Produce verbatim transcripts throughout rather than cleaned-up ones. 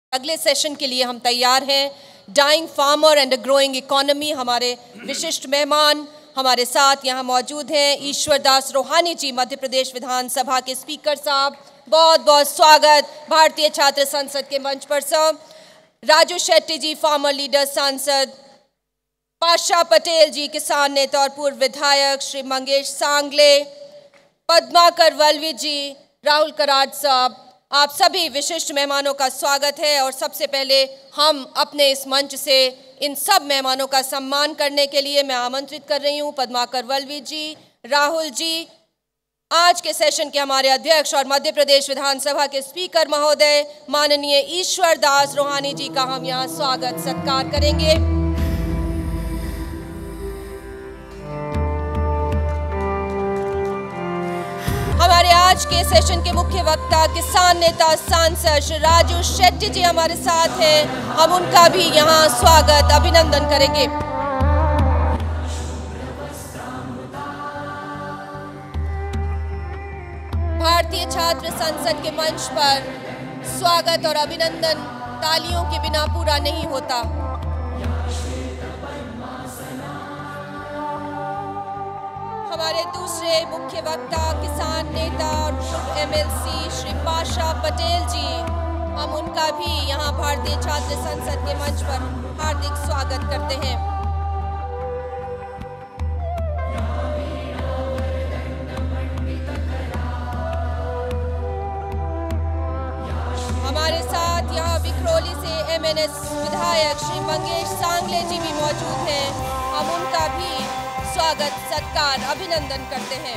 अगले सेशन के लिए हम तैयार हैं। Dying farmer and a growing economy, हमारे विशिष्ट मेहमान हमारे साथ यहाँ मौजूद हैं। ईश्वर दास रोहानी जी, मध्य प्रदेश विधानसभा के स्पीकर साहब, बहुत बहुत स्वागत भारतीय छात्र संसद के मंच पर sir. Raju Shetty ji, farmer leader सांसद। पाशा पटेल जी, किसान नेता और पूर्व विधायक। श्री मंगेश सांगले, पद्माकर वल्लवी जी, राहुल कराड़ साहब, आप सभी विशिष्ट मेहमानों का स्वागत है। और सबसे पहले हम अपने इस मंच से इन सब मेहमानों का सम्मान करने के लिए मैं आमंत्रित कर रही हूं पद्माकर वल्लवी जी, राहुल जी, आज के सेशन के हमारे अध्यक्ष और मध्य प्रदेश विधानसभा के स्पीकर महोदय माननीय ईश्वर दास रोहानी जी का हम यहाँ स्वागत सत्कार करेंगे। हमारे आज के सेशन के मुख्य वक्ता किसान नेता सांसद श्री राजू शेट्टी जी हमारे साथ हैं, हम उनका भी यहाँ स्वागत अभिनंदन करेंगे। भारतीय छात्र संसद के मंच पर स्वागत और अभिनंदन तालियों के बिना पूरा नहीं होता। हमारे दूसरे मुख्य वक्ता किसान नेता और पूर्व एमएलसी श्री पाशा पटेल जी, हम उनका भी यहाँ भारतीय छात्र संसद के मंच पर हार्दिक स्वागत करते हैं। हमारे साथ यहाँ विक्रोली से एमएनएस विधायक श्री मंगेश सांगले जी भी मौजूद हैं, हम उनका भी स्वागत सत्कार अभिनंदन करते हैं।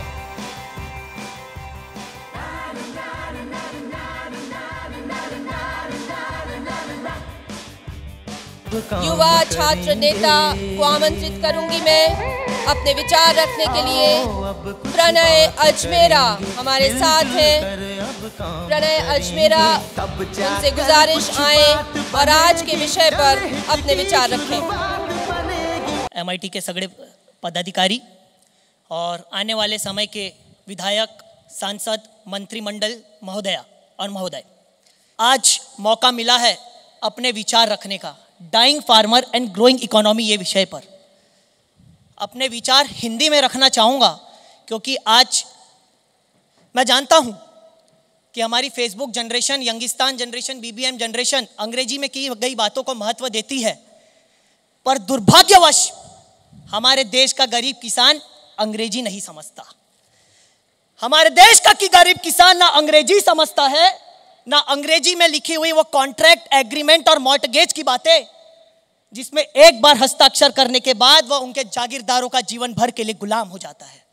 युवा छात्र नेता को आमंत्रित करूंगी मैं अपने विचार रखने के लिए। प्रणय अजमेरा हमारे साथ हैं। प्रणय अजमेरा, उनसे गुजारिश आए और आज के विषय पर अपने विचार रखें। एमआईटी के सगड़े पदाधिकारी और आने वाले समय के विधायक, सांसद, मंत्रिमंडल महोदया और महोदय, आज मौका मिला है अपने विचार रखने का dying farmer and growing economy ये विषय पर। अपने विचार हिंदी में रखना चाहूँगा क्योंकि आज मैं जानता हूँ कि हमारी Facebook generation, Youngistan generation, BBM generation अंग्रेजी में की गई बातों को महत्व देती है, पर दुर्भाग्यवश हमारे देश का गरीब किसान अंग्रेजी नहीं समझता। हमारे देश का की गरीब किसान ना अंग्रेजी समझता है, ना अंग्रेजी में लिखी हुई वो कॉन्ट्रैक्ट, एग्रीमेंट और मॉर्टगेज की बातें जिसमें एक बार हस्ताक्षर करने के बाद वह उनके जागीरदारों का जीवन भर के लिए गुलाम हो जाता है।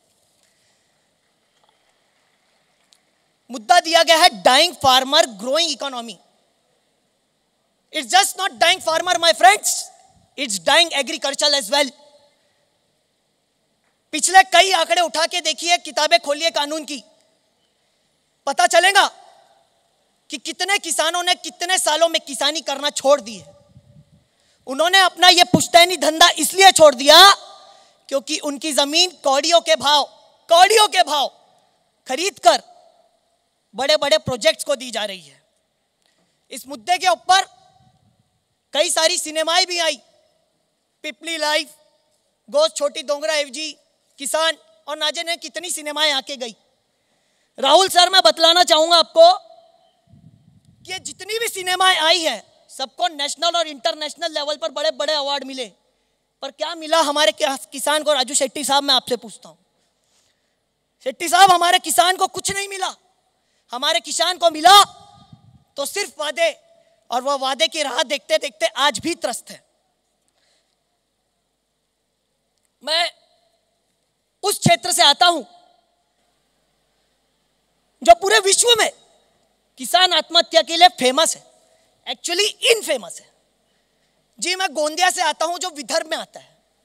मुद्दा दिया गया है dying farmer growing economy. It's just not dying farmer my friends, it's dying agriculture as well. पिछले कई आंकड़े उठा के देखिए, किताबें खोलिए कानून की, पता चलेगा कि कितने किसानों ने कितने सालों में किसानी करना छोड़ दी है। उन्होंने अपना यह पुश्तैनी धंधा इसलिए छोड़ दिया क्योंकि उनकी जमीन कौड़ियों के भाव कौड़ियों के भाव खरीद कर बड़े बड़े प्रोजेक्ट्स को दी जा रही है। इस मुद्दे के ऊपर कई सारी सिनेमाएं भी आई, पिपली लाइफ, गोश्त छोटी डोंगरा एफजी, किसान और ना जाने कितनी सिनेमाएं आके गई। राहुल सर, मैं बतलाना चाहूंगा आपको कि जितनी भी सिनेमाएं आई है सबको नेशनल और इंटरनेशनल लेवल पर बड़े बड़े अवार्ड मिले, पर क्या मिला हमारे किसान को? राजू शेट्टी साहब, मैं आपसे पूछता हूं, शेट्टी साहब, हमारे किसान को कुछ नहीं मिला। हमारे किसान को मिला तो सिर्फ वादे, और वह वादे की राह देखते देखते आज भी त्रस्त है। मैं उस क्षेत्र से आता हूं जो पूरे विश्व में किसान आत्महत्या के लिए फेमस है, एक्चुअली इनफेमस है। जी, मैं गोंदिया से आता हूं जो विदर्भ में आता है।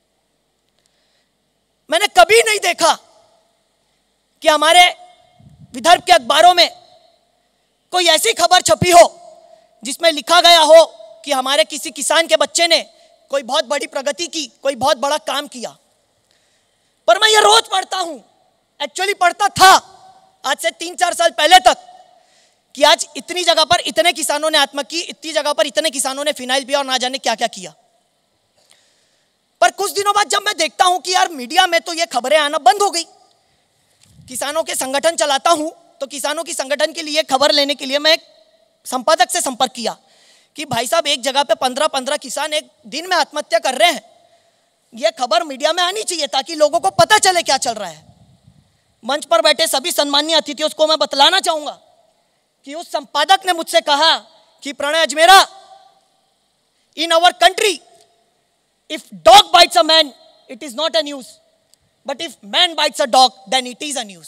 मैंने कभी नहीं देखा कि हमारे विदर्भ के अखबारों में कोई ऐसी खबर छपी हो जिसमें लिखा गया हो कि हमारे किसी किसान के बच्चे ने कोई बहुत बड़ी प्रगति की, कोई बहुत बड़ा काम किया। पर मैं ये रोज पढ़ता हूं, एक्चुअली पढ़ता था आज से तीन चार साल पहले तक, कि आज इतनी जगह पर इतने किसानों ने आत्महत्या की, इतनी जगह पर इतने किसानों ने फिनाइल पिया और ना जाने क्या क्या किया। पर कुछ दिनों बाद जब मैं देखता हूं कि यार मीडिया में तो ये खबरें आना बंद हो गई, किसानों के संगठन चलाता हूं, तो किसानों की संगठन के लिए खबर लेने के लिए मैं एक संपादक से संपर्क किया कि भाई साहब एक जगह पे पंद्रह पंद्रह किसान एक दिन में आत्महत्या कर रहे हैं, यह खबर मीडिया में आनी चाहिए ताकि लोगों को पता चले क्या चल रहा है। मंच पर बैठे सभी सम्मानीय अतिथियों को मैं बतलाना चाहूंगा कि उस संपादक ने मुझसे कहा कि Pranay Ajmera, in our country if dog bites a man it is not a news, but if man bites a dog then it is a news.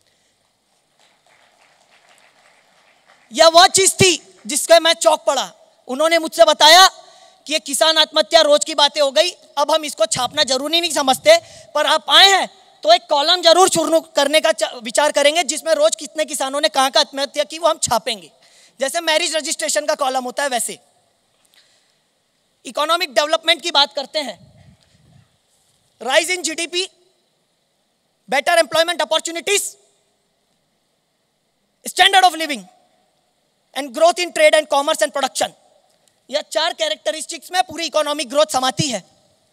यह वह चीज थी जिसके मैं चौंक पड़ा। उन्होंने मुझसे बताया कि ये किसान आत्महत्या रोज की बातें हो गई, अब हम इसको छापना जरूरी नहीं समझते, पर आप आए हैं तो एक कॉलम जरूर शुरू करने का विचार करेंगे जिसमें रोज कितने किसानों ने कहां का आत्महत्या की वो हम छापेंगे। जैसे मैरिज रजिस्ट्रेशन का कॉलम होता है वैसे। इकोनॉमिक डेवलपमेंट की बात करते हैं, rise in GDP, better employment opportunities, standard of living and growth in trade and commerce and production. यह चार कैरेक्टरिस्टिक्स में पूरी इकोनॉमिक ग्रोथ समाती है।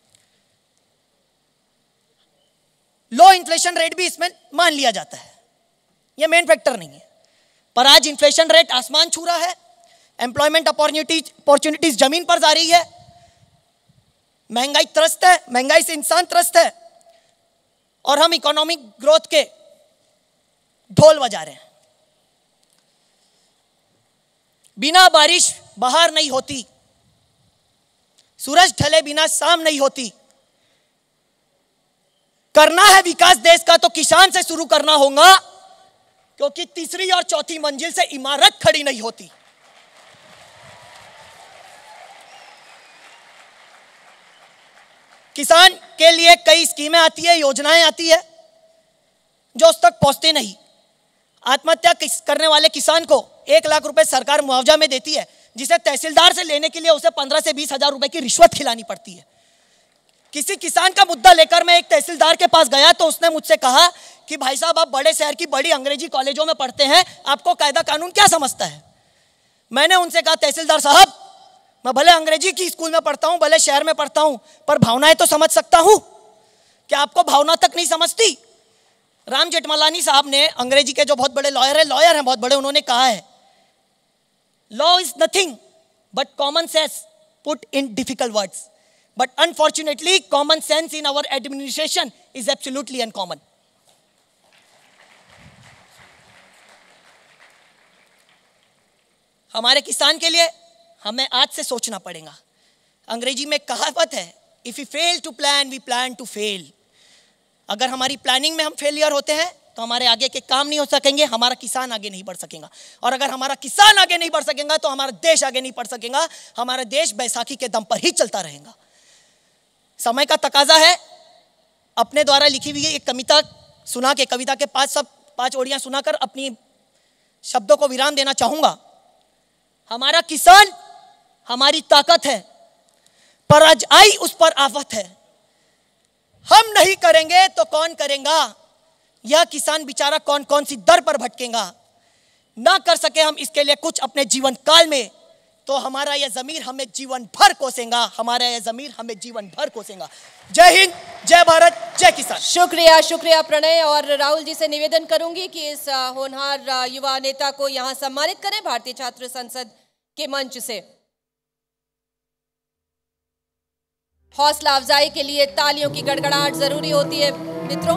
लो इन्फ्लेशन रेट भी इसमें मान लिया जाता है, यह मेन फैक्टर नहीं है। पर आज इन्फ्लेशन रेट आसमान छू रहा है, एम्प्लॉयमेंट अपॉर्चुनिटीज अपॉर्चुनिटीज जमीन पर जा रही है, महंगाई त्रस्त है, महंगाई से इंसान त्रस्त है, और हम इकोनॉमिक ग्रोथ के ढोल बजा रहे हैं। बिना बारिश बहार नहीं होती, सूरज ढले बिना शाम नहीं होती। करना है विकास देश का तो किसान से शुरू करना होगा, क्योंकि तीसरी और चौथी मंजिल से इमारत खड़ी नहीं होती। किसान के लिए कई स्कीमें आती है, योजनाएं आती है जो उस तक पहुंचते नहीं। आत्महत्या करने वाले किसान को एक लाख रुपए सरकार मुआवजा में देती है, जिसे तहसीलदार से लेने के लिए उसे पंद्रह से बीस हजार रुपए की रिश्वत खिलानी पड़ती है। किसी किसान का मुद्दा लेकर मैं एक तहसीलदार के पास गया तो उसने मुझसे कहा कि भाई साहब आप बड़े शहर की बड़ी अंग्रेजी कॉलेजों में पढ़ते हैं, आपको कायदा कानून क्या समझता है। मैंने उनसे कहा तहसीलदार साहब, मैं भले अंग्रेजी की स्कूल में पढ़ता हूं, भले शहर में पढ़ता हूं, पर भावनाएं तो समझ सकता हूं, क्या आपको भावना तक नहीं समझती। राम जेठमलानी साहब ने, अंग्रेजी के जो बहुत बड़े लॉयर है लॉयर हैं बहुत बड़े, उन्होंने कहा है law is nothing but common sense put in difficult words, but unfortunately common sense in our administration is absolutely uncommon. हमारे किसान के लिए हमें आज से सोचना पड़ेगा। अंग्रेजी में कहावत है, if you fail to plan we plan to fail. अगर हमारी प्लानिंग में हम फेलियर होते हैं तो हमारे आगे के काम नहीं हो सकेंगे, हमारा किसान आगे नहीं बढ़ सकेगा, और अगर हमारा किसान आगे नहीं बढ़ सकेगा तो हमारा देश आगे नहीं बढ़ सकेगा। हमारा देश बैसाखी के दम पर ही चलता रहेगा। समय का तकाजा है। अपने द्वारा लिखी हुई एक कविता सुना के, कविता के पांच सब पांच ओड़ियां सुनाकर अपनी शब्दों को विराम देना चाहूंगा। हमारा किसान हमारी ताकत है, पर आज आई उस पर आफत है। हम नहीं करेंगे तो कौन करेगा, यह किसान बेचारा कौन कौन सी दर पर भटकेगा। ना कर सके हम इसके लिए कुछ अपने जीवन काल में, तो हमारा यह जमीर हमें जीवन भर कोसेगा, हमारा यह जमीर हमें जीवन भर कोसेगा। जय हिंद, जय भारत, जय किसान। शुक्रिया शुक्रिया प्रणय। और राहुल जी से निवेदन करूंगी कि इस होनहार युवा नेता को यहां सम्मानित करें भारतीय छात्र संसद के मंच से। हौसला अफजाई के लिए तालियों की गड़गड़ाहट जरूरी होती है मित्रों।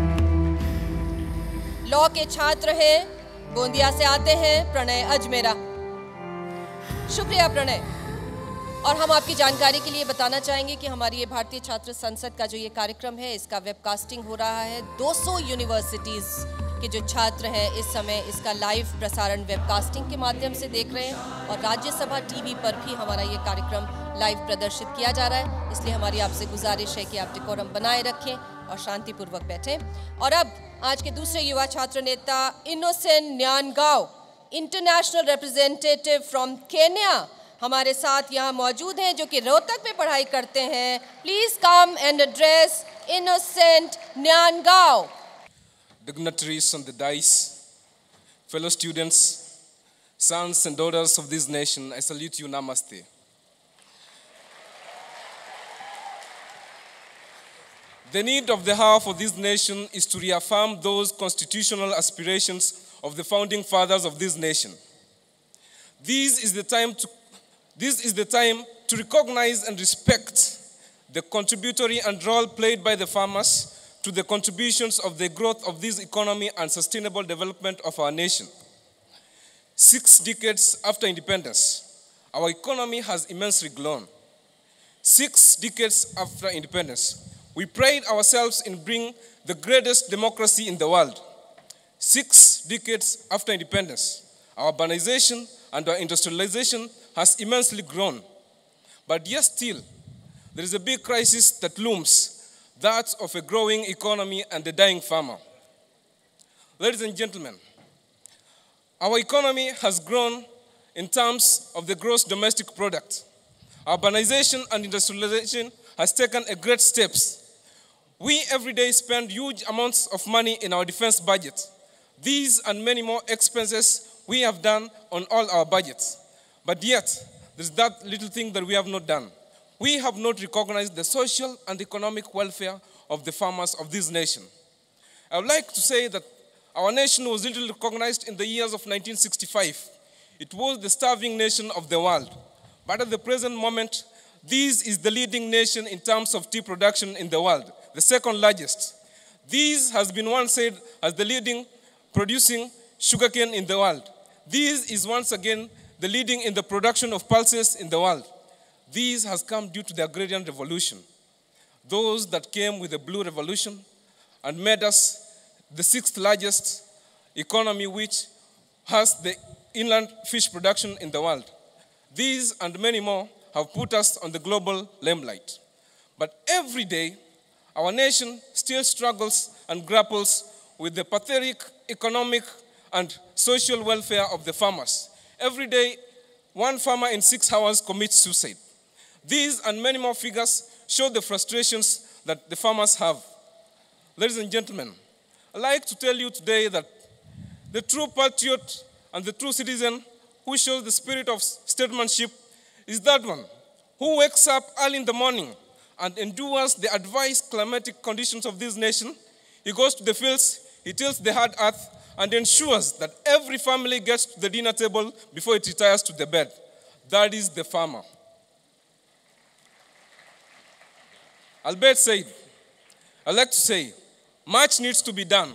लॉ के छात्र हैं, गोंदिया से आते हैं प्रणय अजमेरा। शुक्रिया प्रणय। और हम आपकी जानकारी के लिए बताना चाहेंगे कि हमारी ये भारतीय छात्र संसद का जो ये कार्यक्रम है, इसका वेबकास्टिंग हो रहा है। दो सौ यूनिवर्सिटीज के जो छात्र हैं इस समय इसका लाइव प्रसारण वेबकास्टिंग के माध्यम से देख रहे हैं, और राज्यसभा टीवी पर भी हमारा ये कार्यक्रम लाइव प्रदर्शित किया जा रहा है। इसलिए हमारी आपसे गुजारिश है कि आप डेकोरम बनाए रखें और शांतिपूर्वक बैठें। और अब आज के दूसरे युवा छात्र नेता Innocent Nyangau, international representative from Kenya, हमारे साथ यहाँ मौजूद हैं, जो कि रोहतक में पढ़ाई करते हैं। Please come and address Innocent Nyangau. Dignitaries on the dais, fellow students, Sons and daughters of this nation, I salute you, Namaste. The need of the hour for this nation is to reaffirm those constitutional aspirations of the founding fathers of this nation. This is the time to, this is the time to recognize and respect the contributory and role played by the farmers to the contributions of the growth of this economy and sustainable development of our nation. Six decades after independence, our economy has immensely grown. Six decades after independence, we pride ourselves in bringing the greatest democracy in the world. Six decades after independence, our urbanization and our industrialization has immensely grown. But yet still, there is a big crisis that looms, that of a growing economy and a dying farmer. Ladies and gentlemen, our economy has grown in terms of the gross domestic product. Urbanization and industrialization has taken a great steps. We every day spend huge amounts of money in our defense budget. These and many more expenses we have done on all our budgets. But yet, there's that little thing that we have not done. We have not recognized the social and economic welfare of the farmers of this nation. I would like to say that our nation was little recognized in the years of nineteen sixty-five. It was the starving nation of the world. But at the present moment, this is the leading nation in terms of tea production in the world, the second largest. This has been once said as the leading producing sugarcane in the world. This is once again the leading in the production of pulses in the world. This has come due to the agrarian revolution. Those that came with the blue revolution and made us the sixth largest economy which has the inland fish production in the world. These and many more have put us on the global limelight. But every day, our nation still struggles and grapples with the pathetic economic and social welfare of the farmers. Every day, one farmer in six hours commits suicide. These and many more figures show the frustrations that the farmers have. Ladies and gentlemen, I'd like to tell you today that the true patriot and the true citizen who shows the spirit of statesmanship is that one who wakes up early in the morning and endures the adverse climatic conditions of this nation. He goes to the fields, he tills the hard earth, and ensures that every family gets to the dinner table before it retires to the bed. That is the farmer. Albert said, I'd like to say, much needs to be done.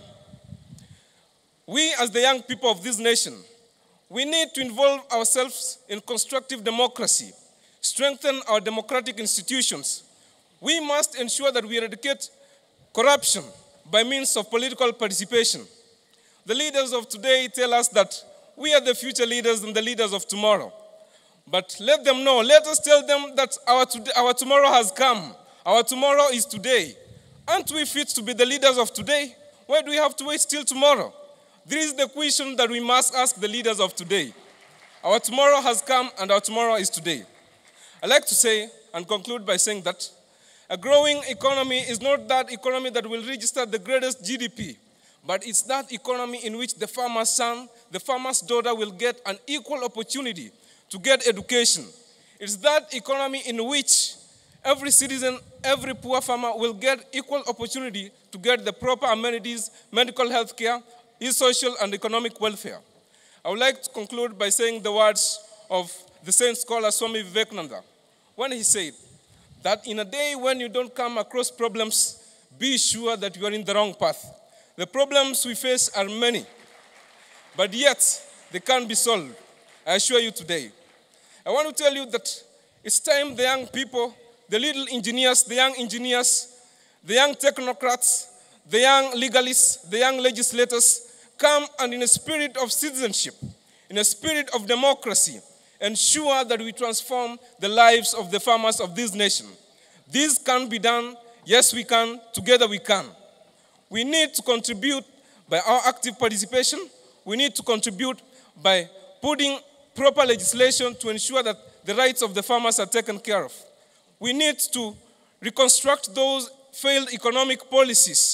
We, as the young people of this nation, we need to involve ourselves in constructive democracy, strengthen our democratic institutions. We must ensure that we eradicate corruption by means of political participation. The leaders of today tell us that we are the future leaders and the leaders of tomorrow. But let them know, let us tell them that our, today, our tomorrow has come. Our tomorrow is today. Aren't we fit to be the leaders of today? Why do we have to wait till tomorrow? This is the question that we must ask the leaders of today. Our tomorrow has come and our tomorrow is today. I'd like to say and conclude by saying that a growing economy is not that economy that will register the greatest G D P, but it's that economy in which the farmer's son, the farmer's daughter will get an equal opportunity to get education. It's that economy in which every citizen, every poor farmer will get equal opportunity to get the proper amenities, medical health care, his social and economic welfare. I would like to conclude by saying the words of the saint scholar Swami Vivekananda, when he said that in a day when you don't come across problems, be sure that you are in the wrong path. The problems we face are many, but yet they can't be solved, I assure you today. I want to tell you that it's time the young people, the little engineers, the young engineers, the young technocrats, the young legalists, the young legislators come and in a spirit of citizenship, in a spirit of democracy, ensure that we transform the lives of the farmers of this nation. This can be done. Yes, we can. Together we can. We need to contribute by our active participation. We need to contribute by putting proper legislation to ensure that the rights of the farmers are taken care of. We need to reconstruct those failed economic policies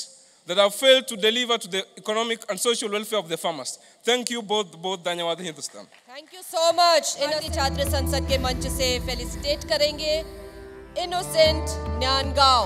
that have failed to deliver to the economic and social welfare of the farmers. Thank you both, both धन्यवाद Hindustan. Thank you so much. भारतीय छात्र संसद के मंच से felicitate करेंगे innocent न्यानगांव.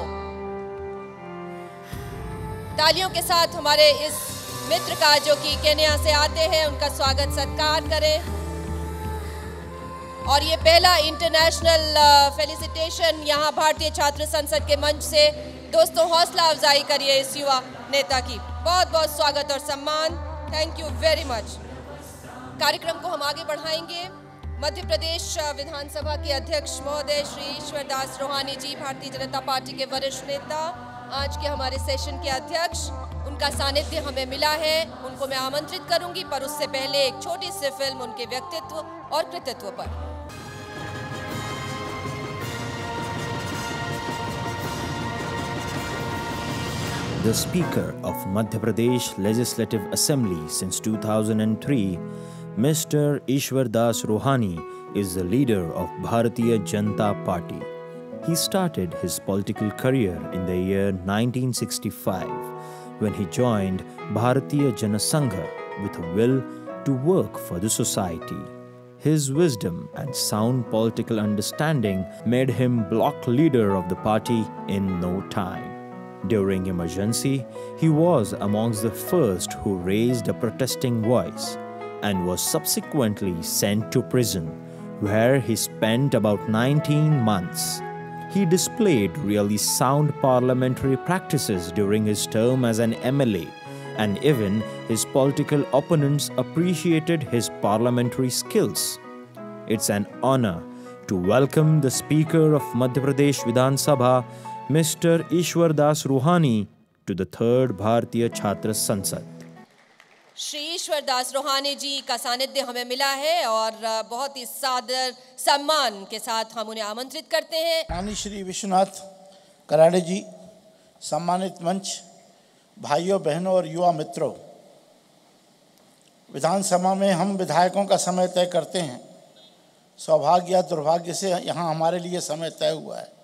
तालियों के साथ हमारे इस मित्र का जो कि केन्या से आते हैं उनका स्वागत सत्कार करें. और ये पहला इंटरनेशनल फेलिसिटेशन यहाँ भारतीय छात्र संसद के मंच से. दोस्तों हौसला अफजाई करिए इस युवा नेता की. बहुत बहुत स्वागत और सम्मान. Thank you very much. कार्यक्रम को हम आगे बढ़ाएंगे. मध्य प्रदेश विधानसभा के अध्यक्ष महोदय श्री ईश्वर दास रोहानी जी, भारतीय जनता पार्टी के वरिष्ठ नेता, आज के हमारे सेशन के अध्यक्ष, उनका सानिध्य हमें मिला है. उनको मैं आमंत्रित करूंगी, पर उससे पहले एक छोटी सी फिल्म उनके व्यक्तित्व और कृतित्व पर. The Speaker of Madhya Pradesh Legislative Assembly since two thousand three, Mister Ishwar Das Rohani, is the leader of Bharatiya Janata Party. He started his political career in the year nineteen sixty-five when he joined Bharatiya Jana Sangha with a will to work for the society. His wisdom and sound political understanding made him bloc leader of the party in no time. During emergency, he was amongst the first who raised a protesting voice and was subsequently sent to prison, where he spent about nineteen months. He displayed really sound parliamentary practices during his term as an M L A, and even his political opponents appreciated his parliamentary skills. It's an honor to welcome the Speaker of Madhya Pradesh Vidhan Sabha, Mister Ishwar Das Rohani, to the third Bharatiya Chhatra Sansad. Shri ईश्वर दास रोहानी जी का सानिध्य हमें मिला है और बहुत ही सादर सम्मान के साथ हम उन्हें आमंत्रित करते हैं. माननीय श्री विश्वनाथ कराड़े जी, सम्मानित मंच, भाइयों बहनों और युवा मित्रों, विधानसभा में हम विधायकों का समय तय करते हैं. सौभाग्य या दुर्भाग्य से यहाँ हमारे लिए समय तय हुआ है.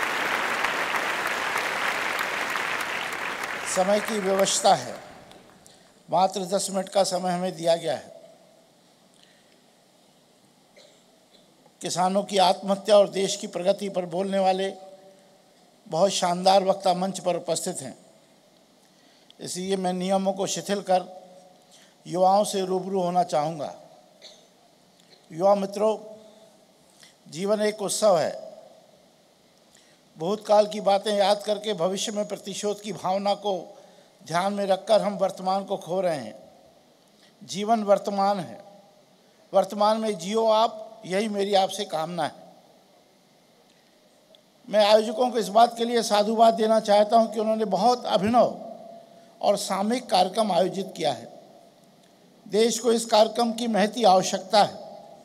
समय की व्यवस्था है. मात्र दस मिनट का समय हमें दिया गया है. किसानों की आत्महत्या और देश की प्रगति पर बोलने वाले बहुत शानदार वक्ता मंच पर उपस्थित हैं. इसलिए मैं नियमों को शिथिल कर युवाओं से रूबरू होना चाहूँगा. युवा मित्रों, जीवन एक उत्सव है. भूतकाल की बातें याद करके भविष्य में प्रतिशोध की भावना को ध्यान में रखकर हम वर्तमान को खो रहे हैं. जीवन वर्तमान है. वर्तमान में जियो आप, यही मेरी आपसे कामना है. मैं आयोजकों को इस बात के लिए साधुवाद देना चाहता हूं कि उन्होंने बहुत अभिनव और सामूहिक कार्यक्रम आयोजित किया है. देश को इस कार्यक्रम की महती आवश्यकता है.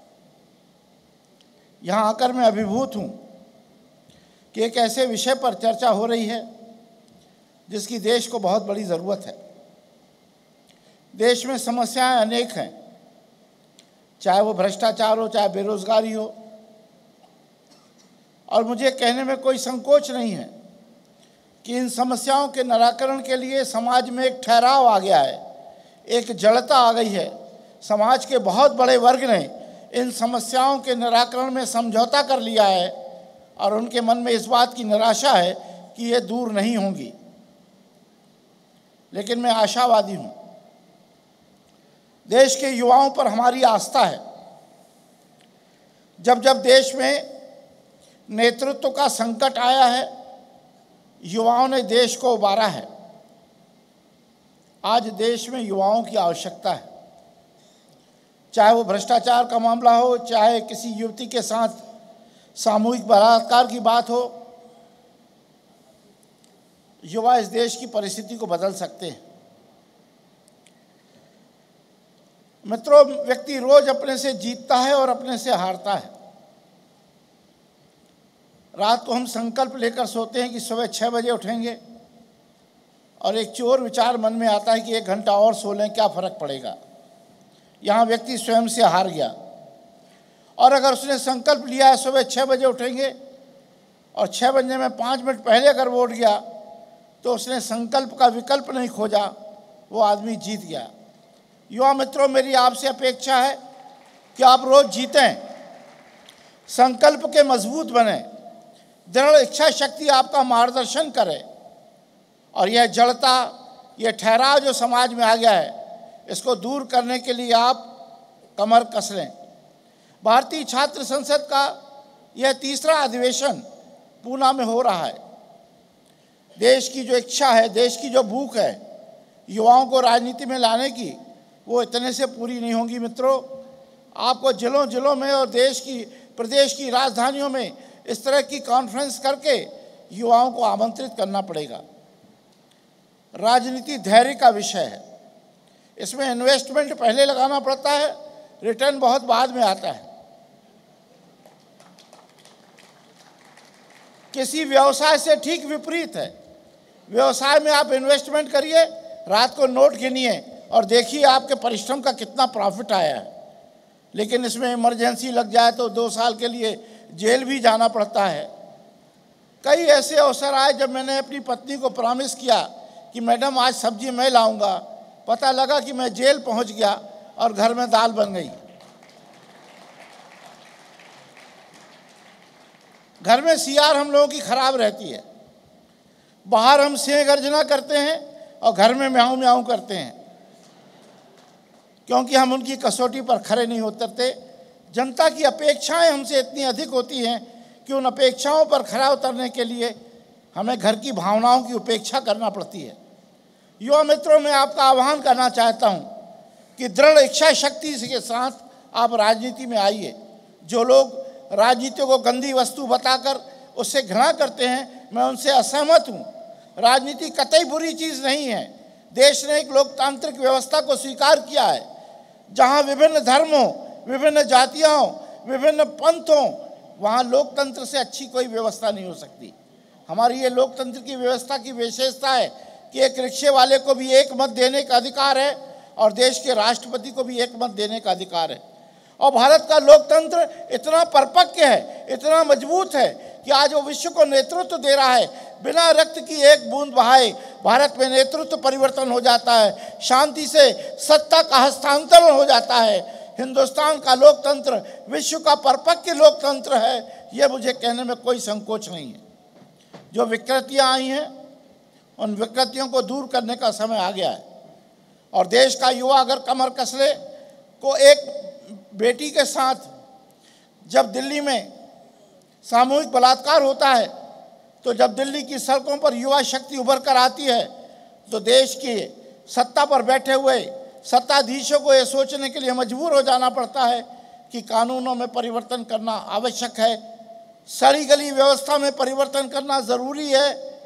यहाँ आकर मैं अभिभूत हूँ कि एक ऐसे विषय पर चर्चा हो रही है जिसकी देश को बहुत बड़ी ज़रूरत है. देश में समस्याएं अनेक हैं, चाहे वो भ्रष्टाचार हो, चाहे बेरोजगारी हो. और मुझे कहने में कोई संकोच नहीं है कि इन समस्याओं के निराकरण के लिए समाज में एक ठहराव आ गया है, एक जड़ता आ गई है. समाज के बहुत बड़े वर्ग ने इन समस्याओं के निराकरण में समझौता कर लिया है और उनके मन में इस बात की निराशा है कि ये दूर नहीं होंगी. लेकिन मैं आशावादी हूँ. देश के युवाओं पर हमारी आस्था है. जब जब देश में नेतृत्व का संकट आया है, युवाओं ने देश को उबारा है. आज देश में युवाओं की आवश्यकता है. चाहे वो भ्रष्टाचार का मामला हो, चाहे किसी युवती के साथ सामूहिक बलात्कार की बात हो, युवा इस देश की परिस्थिति को बदल सकते हैं. मित्रों, व्यक्ति रोज अपने से जीतता है और अपने से हारता है. रात को हम संकल्प लेकर सोते हैं कि सुबह छः बजे उठेंगे और एक चोर विचार मन में आता है कि एक घंटा और सो लें, क्या फ़र्क पड़ेगा. यहाँ व्यक्ति स्वयं से हार गया. और अगर उसने संकल्प लिया है सुबह छः बजे उठेंगे और छः बजने में पाँच मिनट पहले अगर वो उठ गया तो उसने संकल्प का विकल्प नहीं खोजा, वो आदमी जीत गया। युवा मित्रों, मेरी आपसे अपेक्षा है कि आप रोज जीतें, संकल्प के मजबूत बने, दृढ़ इच्छा शक्ति आपका मार्गदर्शन करे और यह जड़ता, यह ठहराव जो समाज में आ गया है, इसको दूर करने के लिए आप कमर कस लें। भारतीय छात्र संसद का यह तीसरा अधिवेशन पूना में हो रहा है। देश की जो इच्छा है, देश की जो भूख है युवाओं को राजनीति में लाने की, वो इतने से पूरी नहीं होगी मित्रों। आपको जिलों जिलों में और देश की प्रदेश की राजधानियों में इस तरह की कॉन्फ्रेंस करके युवाओं को आमंत्रित करना पड़ेगा। राजनीति धैर्य का विषय है, इसमें इन्वेस्टमेंट पहले लगाना पड़ता है, रिटर्न बहुत बाद में आता है। किसी व्यवसाय से ठीक विपरीत है। व्यवसाय में आप इन्वेस्टमेंट करिए, रात को नोट गिनिए और देखिए आपके परिश्रम का कितना प्रॉफिट आया है। लेकिन इसमें इमरजेंसी लग जाए तो दो साल के लिए जेल भी जाना पड़ता है। कई ऐसे अवसर आए जब मैंने अपनी पत्नी को प्रॉमिस किया कि मैडम आज सब्जी मैं लाऊंगा, पता लगा कि मैं जेल पहुंच गया और घर में दाल बन गई। घर में सीआर हम लोगों की खराब रहती है। बाहर हम सिंह गर्जना करते हैं और घर में म्याऊं म्याऊं करते हैं, क्योंकि हम उनकी कसौटी पर खरे नहीं उतरते। जनता की अपेक्षाएं हमसे इतनी अधिक होती हैं कि उन अपेक्षाओं पर खरा उतरने के लिए हमें घर की भावनाओं की उपेक्षा करना पड़ती है। युवा मित्रों, मैं आपका आह्वान करना चाहता हूं कि दृढ़ इच्छा शक्ति के साथ आप राजनीति में आइए। जो लोग राजनीति को गंदी वस्तु बताकर उससे घृणा करते हैं, मैं उनसे असहमत हूँ। राजनीति कतई बुरी चीज़ नहीं है। देश ने एक लोकतांत्रिक व्यवस्था को स्वीकार किया है, जहाँ विभिन्न धर्मों, विभिन्न जातियों, विभिन्न पंथों, वहाँ लोकतंत्र से अच्छी कोई व्यवस्था नहीं हो सकती। हमारी ये लोकतंत्र की व्यवस्था की विशेषता है कि एक रिक्शे वाले को भी एक मत देने का अधिकार है और देश के राष्ट्रपति को भी एक मत देने का अधिकार है। और भारत का लोकतंत्र इतना परिपक्व है, इतना मजबूत है कि आज वो विश्व को नेतृत्व दे रहा है। बिना रक्त की एक बूंद बहाए भारत में नेतृत्व परिवर्तन हो जाता है, शांति से सत्ता का हस्तांतरण हो जाता है। हिंदुस्तान का लोकतंत्र विश्व का परिपक्व लोकतंत्र है, यह मुझे कहने में कोई संकोच नहीं है। जो विकृतियाँ आई हैं, उन विकृतियों को दूर करने का समय आ गया है। और देश का युवा अगर कमर कस ले, को एक बेटी के साथ जब दिल्ली में सामूहिक बलात्कार होता है, तो जब दिल्ली की सड़कों पर युवा शक्ति उभर कर आती है, तो देश की सत्ता पर बैठे हुए सत्ताधीशों को ये सोचने के लिए मजबूर हो जाना पड़ता है कि कानूनों में परिवर्तन करना आवश्यक है, सड़ी गली व्यवस्था में परिवर्तन करना ज़रूरी है,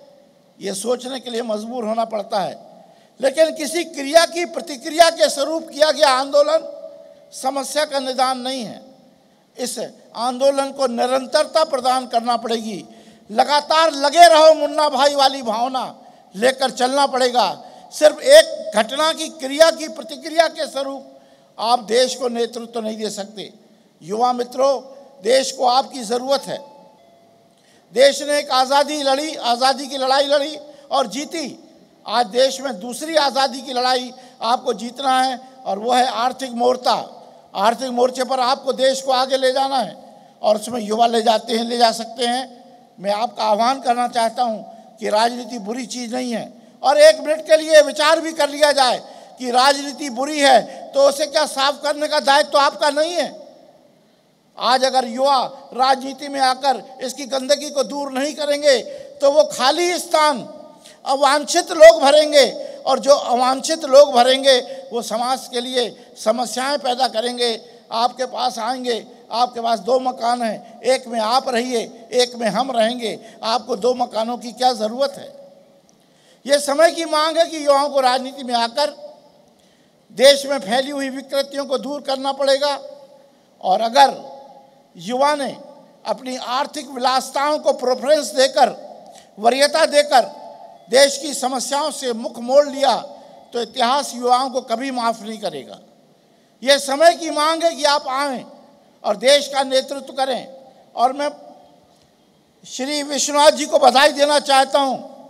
ये सोचने के लिए मजबूर होना पड़ता है। लेकिन किसी क्रिया की प्रतिक्रिया के स्वरूप किया गया आंदोलन समस्या का निदान नहीं है। इस आंदोलन को निरंतरता प्रदान करना पड़ेगी। लगातार लगे रहो मुन्ना भाई वाली भावना लेकर चलना पड़ेगा। सिर्फ एक घटना की क्रिया की प्रतिक्रिया के स्वरूप आप देश को नेतृत्व नहीं दे सकते। युवा मित्रों, देश को आपकी ज़रूरत है। देश ने एक आज़ादी लड़ी, आज़ादी की लड़ाई लड़ी और जीती। आज देश में दूसरी आज़ादी की लड़ाई आपको जीतना है और वो है आर्थिक मोर्चा। आर्थिक मोर्चे पर आपको देश को आगे ले जाना है और उसमें युवा ले जाते हैं, ले जा सकते हैं। मैं आपका आह्वान करना चाहता हूँ कि राजनीति बुरी चीज़ नहीं है और एक मिनट के लिए विचार भी कर लिया जाए कि राजनीति बुरी है तो उसे क्या साफ करने का दायित्व तो आपका नहीं है। आज अगर युवा राजनीति में आकर इसकी गंदगी को दूर नहीं करेंगे तो वो खाली स्थान अवांछित लोग भरेंगे और जो अवांछित लोग भरेंगे वो समाज के लिए समस्याएं पैदा करेंगे। आपके पास आएंगे, आपके पास दो मकान हैं, एक में आप रहिए, एक में हम रहेंगे, आपको दो मकानों की क्या ज़रूरत है। ये समय की मांग है कि युवाओं को राजनीति में आकर देश में फैली हुई विकृतियों को दूर करना पड़ेगा। और अगर युवा ने अपनी आर्थिक विलासिताओं को प्रेफरेंस देकर, वरीयता देकर देश की समस्याओं से मुख मोड़ लिया तो इतिहास युवाओं को कभी माफ़ नहीं करेगा। यह समय की मांग है कि आप आएं और देश का नेतृत्व करें। और मैं श्री विश्वनाथ जी को बधाई देना चाहता हूं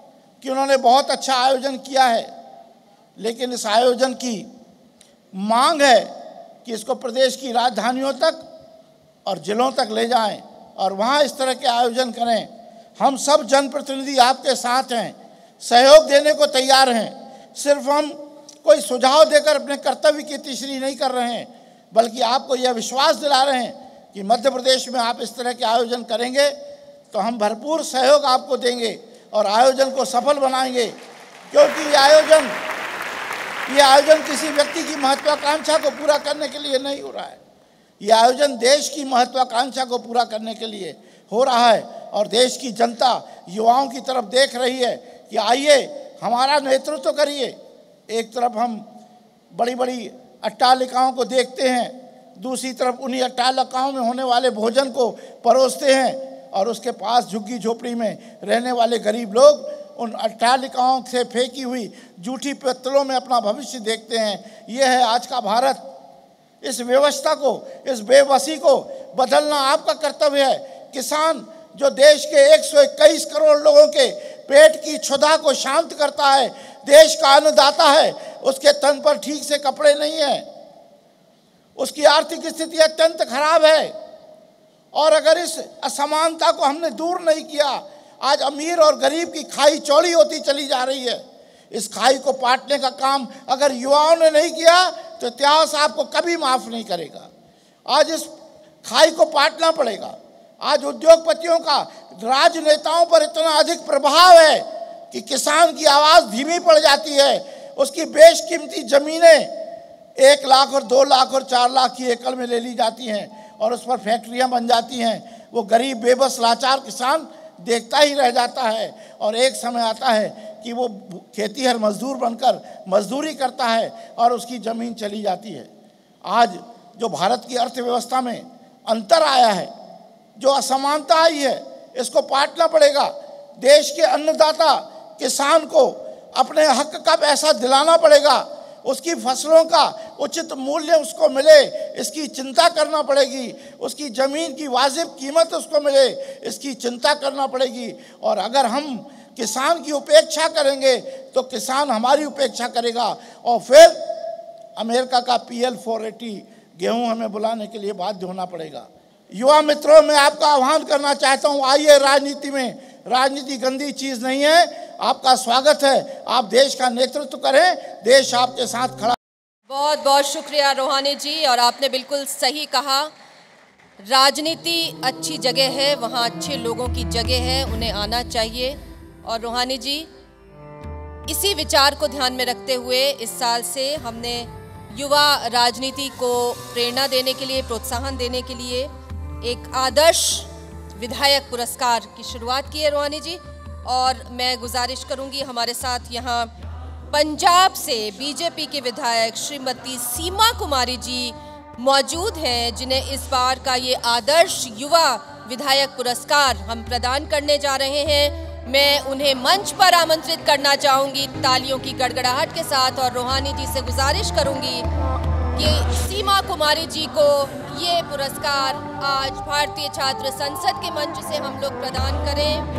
कि उन्होंने बहुत अच्छा आयोजन किया है, लेकिन इस आयोजन की मांग है कि इसको प्रदेश की राजधानियों तक और जिलों तक ले जाएं और वहाँ इस तरह के आयोजन करें। हम सब जनप्रतिनिधि आपके साथ हैं, सहयोग देने को तैयार हैं। सिर्फ हम कोई सुझाव देकर अपने कर्तव्य की तीसरी नहीं कर रहे हैं, बल्कि आपको यह विश्वास दिला रहे हैं कि मध्य प्रदेश में आप इस तरह के आयोजन करेंगे तो हम भरपूर सहयोग आपको देंगे और आयोजन को सफल बनाएंगे। क्योंकि ये आयोजन ये आयोजन किसी व्यक्ति की महत्वाकांक्षा को पूरा करने के लिए नहीं हो रहा है, ये आयोजन देश की महत्वाकांक्षा को पूरा करने के लिए हो रहा है। और देश की जनता युवाओं की तरफ देख रही है कि आइए हमारा नेतृत्व करिए। एक तरफ हम बड़ी बड़ी अट्टालिकाओं को देखते हैं, दूसरी तरफ उन्हीं अट्टालिकाओं में होने वाले भोजन को परोसते हैं और उसके पास झुग्गी झोपड़ी में रहने वाले गरीब लोग उन अट्टालिकाओं से फेंकी हुई जूठी पत्तलों में अपना भविष्य देखते हैं। ये है आज का भारत। इस व्यवस्था को, इस बेबसी को बदलना आपका कर्तव्य है। किसान जो देश के एक सौ इक्कीस करोड़ लोगों के पेट की क्षुधा को शांत करता है, देश का अन्नदाता है, उसके तन पर ठीक से कपड़े नहीं है, उसकी आर्थिक स्थिति अत्यंत खराब है। और अगर इस असमानता को हमने दूर नहीं किया, आज अमीर और गरीब की खाई चौड़ी होती चली जा रही है। इस खाई को पाटने का काम अगर युवाओं ने नहीं किया तो इतिहास आपको कभी माफ नहीं करेगा। आज इस खाई को पाटना पड़ेगा। आज उद्योगपतियों का राजनेताओं पर इतना अधिक प्रभाव है कि किसान की आवाज़ धीमी पड़ जाती है। उसकी बेशकीमती ज़मीनें एक लाख और दो लाख और चार लाख की एकड़ में ले ली जाती हैं और उस पर फैक्ट्रियां बन जाती हैं। वो गरीब बेबस लाचार किसान देखता ही रह जाता है और एक समय आता है कि वो खेतीहर मजदूर बनकर मजदूरी करता है और उसकी ज़मीन चली जाती है। आज जो भारत की अर्थव्यवस्था में अंतर आया है, जो असमानता आई है, इसको पाटना पड़ेगा। देश के अन्नदाता किसान को अपने हक का पैसा दिलाना पड़ेगा, उसकी फसलों का उचित मूल्य उसको मिले, इसकी चिंता करना पड़ेगी। उसकी ज़मीन की वाजिब कीमत उसको मिले, इसकी चिंता करना पड़ेगी। और अगर हम किसान की उपेक्षा करेंगे तो किसान हमारी उपेक्षा करेगा और फिर अमेरिका का पी एल फोर एटी गेहूँ हमें बुलाने के लिए बाध्य होना पड़ेगा। युवा मित्रों, मैं आपका आह्वान करना चाहता हूँ, आइए राजनीति में। राजनीति गंदी चीज़ नहीं है, आपका स्वागत है। आप देश का नेतृत्व करें, देश आपके साथ खड़ा। बहुत बहुत शुक्रिया रोहानी जी। और आपने बिल्कुल सही कहा, राजनीति अच्छी जगह है, वहाँ अच्छे लोगों की जगह है, उन्हें आना चाहिए। और रोहानी जी, इसी विचार को ध्यान में रखते हुए इस साल से हमने युवा राजनीति को प्रेरणा देने के लिए, प्रोत्साहन देने के लिए एक आदर्श विधायक पुरस्कार की शुरुआत की है रोहानी जी। और मैं गुजारिश करूंगी, हमारे साथ यहाँ पंजाब से बीजेपी के विधायक श्रीमती सीमा कुमारी जी मौजूद हैं, जिन्हें इस बार का ये आदर्श युवा विधायक पुरस्कार हम प्रदान करने जा रहे हैं। मैं उन्हें मंच पर आमंत्रित करना चाहूँगी तालियों की गड़गड़ाहट के साथ और रोहानी जी से गुजारिश करूँगी कि सीमा कुमारी जी को ये पुरस्कार आज भारतीय छात्र संसद के मंच से हम लोग प्रदान करें।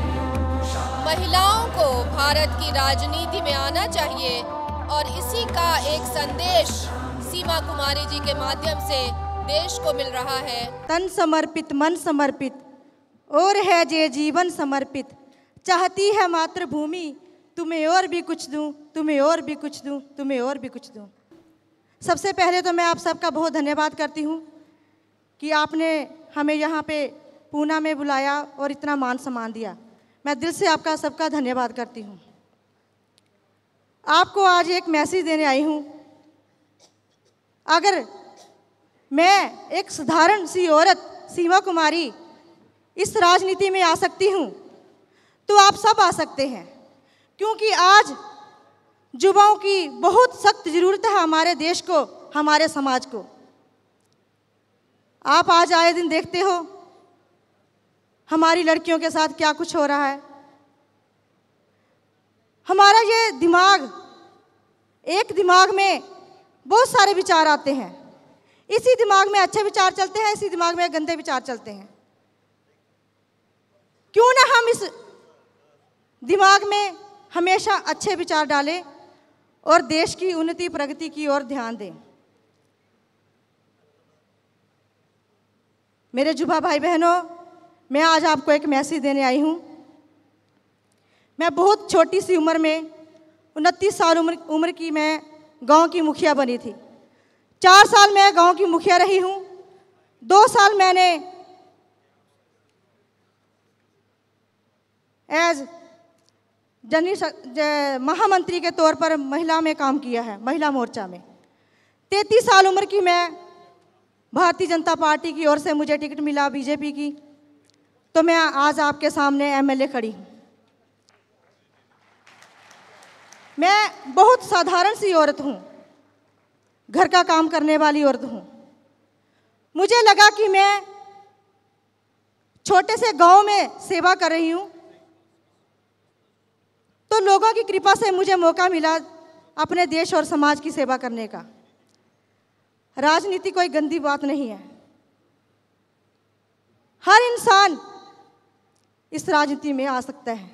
महिलाओं को भारत की राजनीति में आना चाहिए और इसी का एक संदेश सीमा कुमारी जी के माध्यम से देश को मिल रहा है। तन समर्पित मन समर्पित और है जे जीवन समर्पित, चाहती है मातृभूमि तुम्हें और भी कुछ दूं, तुम्हें और भी कुछ दूं, तुम्हें और भी कुछ दूं। सबसे पहले तो मैं आप सबका बहुत धन्यवाद करती हूँ कि आपने हमें यहाँ पे पूना में बुलाया और इतना मान सम्मान दिया। मैं दिल से आपका सबका धन्यवाद करती हूँ। आपको आज एक मैसेज देने आई हूँ। अगर मैं एक साधारण सी औरत सीमा कुमारी इस राजनीति में आ सकती हूँ तो आप सब आ सकते हैं, क्योंकि आज युवाओं की बहुत सख्त ज़रूरत है हमारे देश को, हमारे समाज को। आप आज आए दिन देखते हो हमारी लड़कियों के साथ क्या कुछ हो रहा है। हमारा ये दिमाग, एक दिमाग में बहुत सारे विचार आते हैं। इसी दिमाग में अच्छे विचार चलते हैं, इसी दिमाग में गंदे विचार चलते हैं। क्यों ना हम इस दिमाग में हमेशा अच्छे विचार डालें और देश की उन्नति प्रगति की ओर ध्यान दें। मेरे युवा भाई बहनों, मैं आज आपको एक मैसेज देने आई हूँ। मैं बहुत छोटी सी उम्र में, उनतीस साल उम्र उम्र की मैं गांव की मुखिया बनी थी। चार साल मैं गांव की मुखिया रही हूँ। दो साल मैंने एज जनरल महामंत्री के तौर पर महिला में काम किया है, महिला मोर्चा में। तैंतीस साल उम्र की मैं, भारतीय जनता पार्टी की ओर से मुझे टिकट मिला बीजेपी की, तो मैं आज आपके सामने एमएलए खड़ी हूँ। मैं बहुत साधारण सी औरत हूँ, घर का काम करने वाली औरत हूँ। मुझे लगा कि मैं छोटे से गांव में सेवा कर रही हूँ, तो लोगों की कृपा से मुझे मौका मिला अपने देश और समाज की सेवा करने का। राजनीति कोई गंदी बात नहीं है। हर इंसान इस राजनीति में आ सकता है।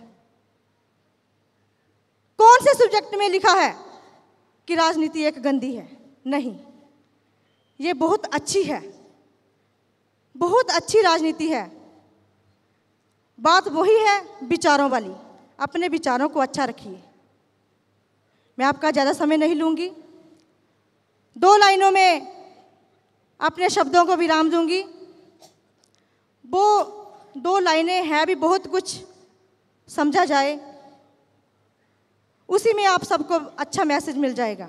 कौन से सब्जेक्ट में लिखा है कि राजनीति एक गंदी है? नहीं, ये बहुत अच्छी है, बहुत अच्छी राजनीति है। बात वही है विचारों वाली। अपने विचारों को अच्छा रखिए। मैं आपका ज़्यादा समय नहीं लूँगी, दो लाइनों में अपने शब्दों को विराम दूंगी। वो दो लाइनें हैं भी बहुत कुछ समझा जाए, उसी में आप सबको अच्छा मैसेज मिल जाएगा।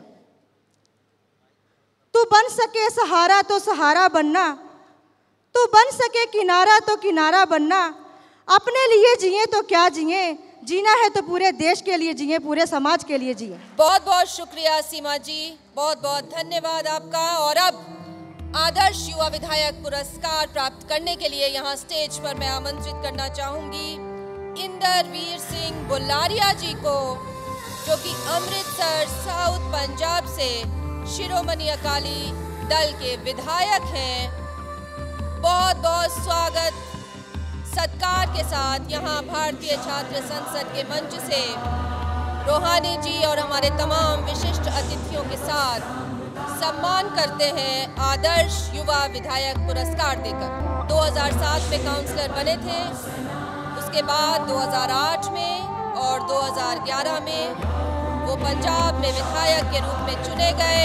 तू बन सके सहारा तो सहारा बनना, तू बन सके किनारा तो किनारा बनना। अपने लिए जिए तो क्या जिए, जीना है तो पूरे देश के लिए जिए, पूरे समाज के लिए जिए। बहुत बहुत शुक्रिया सीमा जी, बहुत बहुत धन्यवाद आपका। और अब आदर्श युवा विधायक पुरस्कार प्राप्त करने के लिए यहाँ स्टेज पर मैं आमंत्रित करना चाहूंगी इंदरवीर सिंह बुल्लारिया जी को, जो कि अमृतसर साउथ पंजाब से शिरोमणि अकाली दल के विधायक हैं। बहुत बहुत स्वागत सत्कार के साथ यहाँ भारतीय छात्र संसद के मंच से रोहानी जी और हमारे तमाम विशिष्ट अतिथियों के साथ सम्मान करते हैं आदर्श युवा विधायक पुरस्कार देकर। दो हज़ार सात में काउंसलर बने थे, उसके बाद दो हज़ार आठ में और दो हज़ार ग्यारह में वो पंजाब में विधायक के रूप में चुने गए।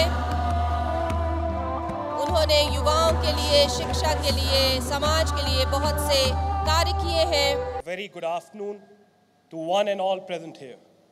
उन्होंने युवाओं के लिए, शिक्षा के लिए, समाज के लिए बहुत से कार्य किए हैं। Very good afternoon to one and all present here.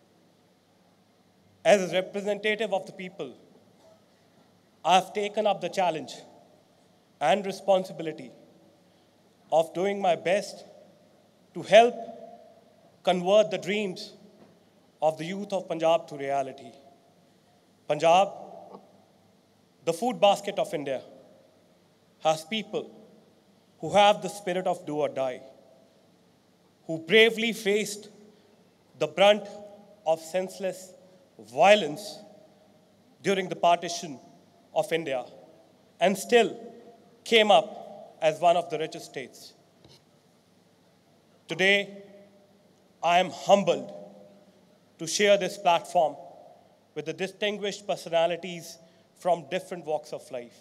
As a representative of the people, I have taken up the challenge and responsibility of doing my best to help convert the dreams of the youth of Punjab to reality. Punjab, the food basket of India, has people who have the spirit of do or die, who bravely faced the brunt of senseless violence during the partition of India and still came up as one of the richest states. Today, I am humbled to share this platform with the distinguished personalities from different walks of life.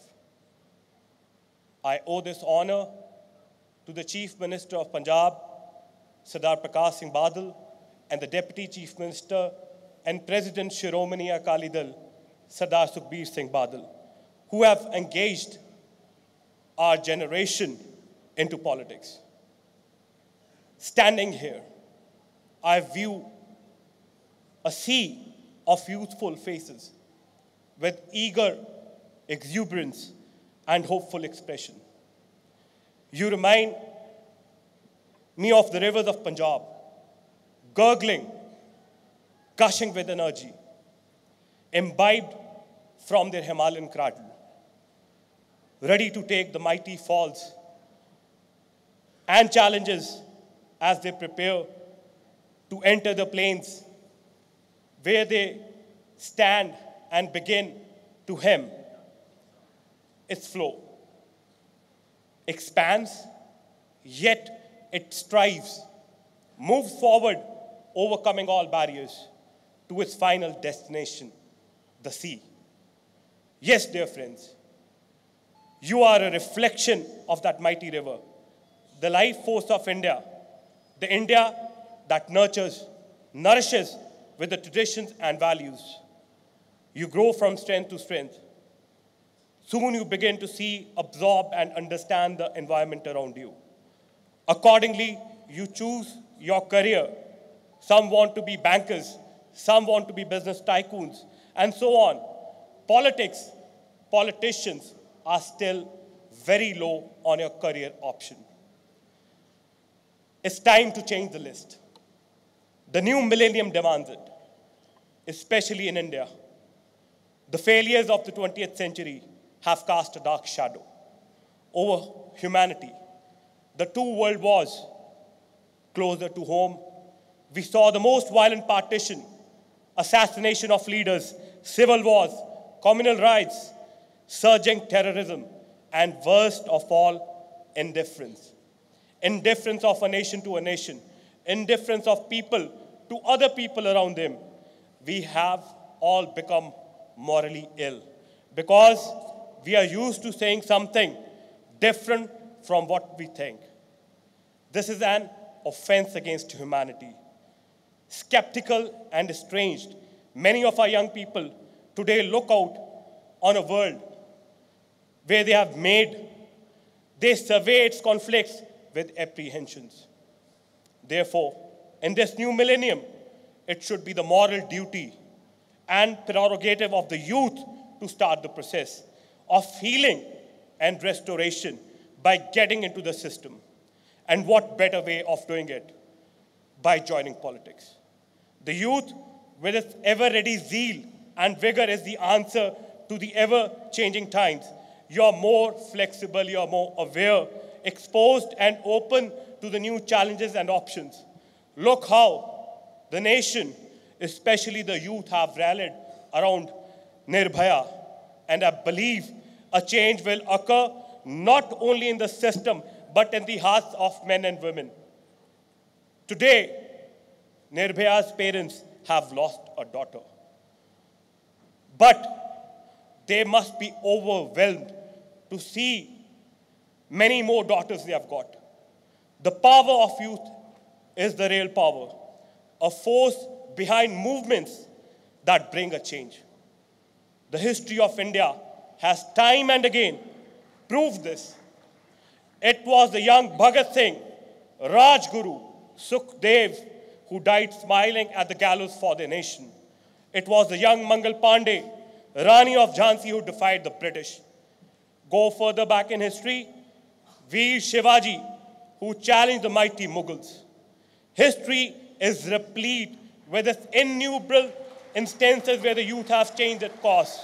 I owe this honor to the Chief Minister of Punjab, Sardar Prakash Singh Badal, and the Deputy Chief Minister and President Shiromani Akali Dal, Sardar Sukhbir Singh Badal, who have engaged our generation into politics. Standing here, I view a sea of youthful faces with eager exuberance and hopeful expression. You remind me of the rivers of Punjab, gurgling, gushing with energy, imbibed from their Himalayan cradle, ready to take the mighty falls and challenges as they prepare to enter the plains where they stand and begin to hem its flow. Expands, yet it strives, moves forward, overcoming all barriers. to its final destination, the sea. Yes, dear friends, you are a reflection of that mighty river, the life force of India, the India that nurtures, nourishes with the traditions and values. You grow from strength to strength. Soon you begin to see, absorb, and understand the environment around you. Accordingly, you choose your career. Some want to be bankers, some want to be business tycoons, and so on. Politics, politicians are still very low on your career option. It's time to change the list. The new millennium demands it, especially in India. The failures of the twentieth century have cast a dark shadow over humanity. The two world wars closer to home. We saw the most violent partition, assassination of leaders, civil wars, communal riots, surging terrorism, and worst of all, indifference. Indifference of a nation to a nation, indifference of people to other people around them. We have all become morally ill because we are used to saying something different from what we think. This is an offense against humanity. Skeptical and estranged, many of our young people today look out on a world where they have made, they survey its conflicts with apprehensions. Therefore, in this new millennium, it should be the moral duty and prerogative of the youth to start the process of healing and restoration by getting into the system. And what better way of doing it? By joining politics. The youth, with its ever-ready zeal and vigor, is the answer to the ever-changing times. You're more flexible, you're more aware, exposed and open to the new challenges and options. Look how the nation, especially the youth, have rallied around Nirbhaya. And I believe a change will occur not only in the system, but in the hearts of men and women. Today, Nirbhaya's parents have lost a daughter. But they must be overwhelmed to see many more daughters they have got. The power of youth is the real power, a force behind movements that bring a change. The history of India has time and again proved this. It was the young Bhagat Singh, Rajguru, Sukhdev, who died smiling at the gallows for their nation. It was the young Mangal Pandey, Rani of Jhansi, who defied the British. Go further back in history, Veer Shivaji, who challenged the mighty Mughals. History is replete with its innumerable instances where the youth have changed its course.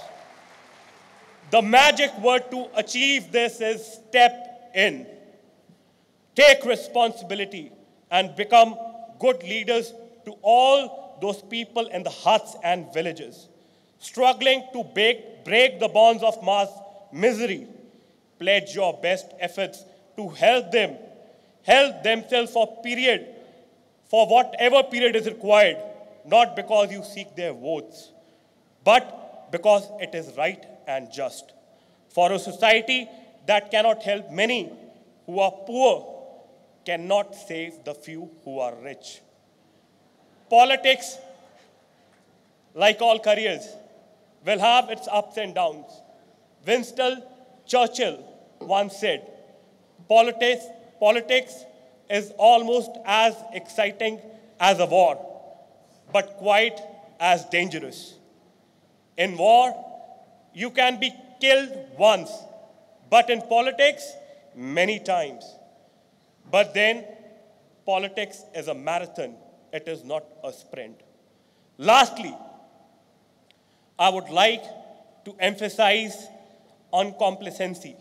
The magic word to achieve this is step in. Take responsibility and become good leaders to all those people in the huts and villages, struggling to break, break the bonds of mass misery. Pledge your best efforts to help them, help themselves for period, for whatever period is required, not because you seek their votes, but because it is right and just. For a society that cannot help many who are poor, cannot save the few who are rich. Politics, like all careers, will have its ups and downs. Winston Churchill once said, politics, politics is almost as exciting as a war, but quite as dangerous. In war, you can be killed once, but in politics, many times. But then, politics is a marathon. It is not a sprint. Lastly, I would like to emphasize on complacency.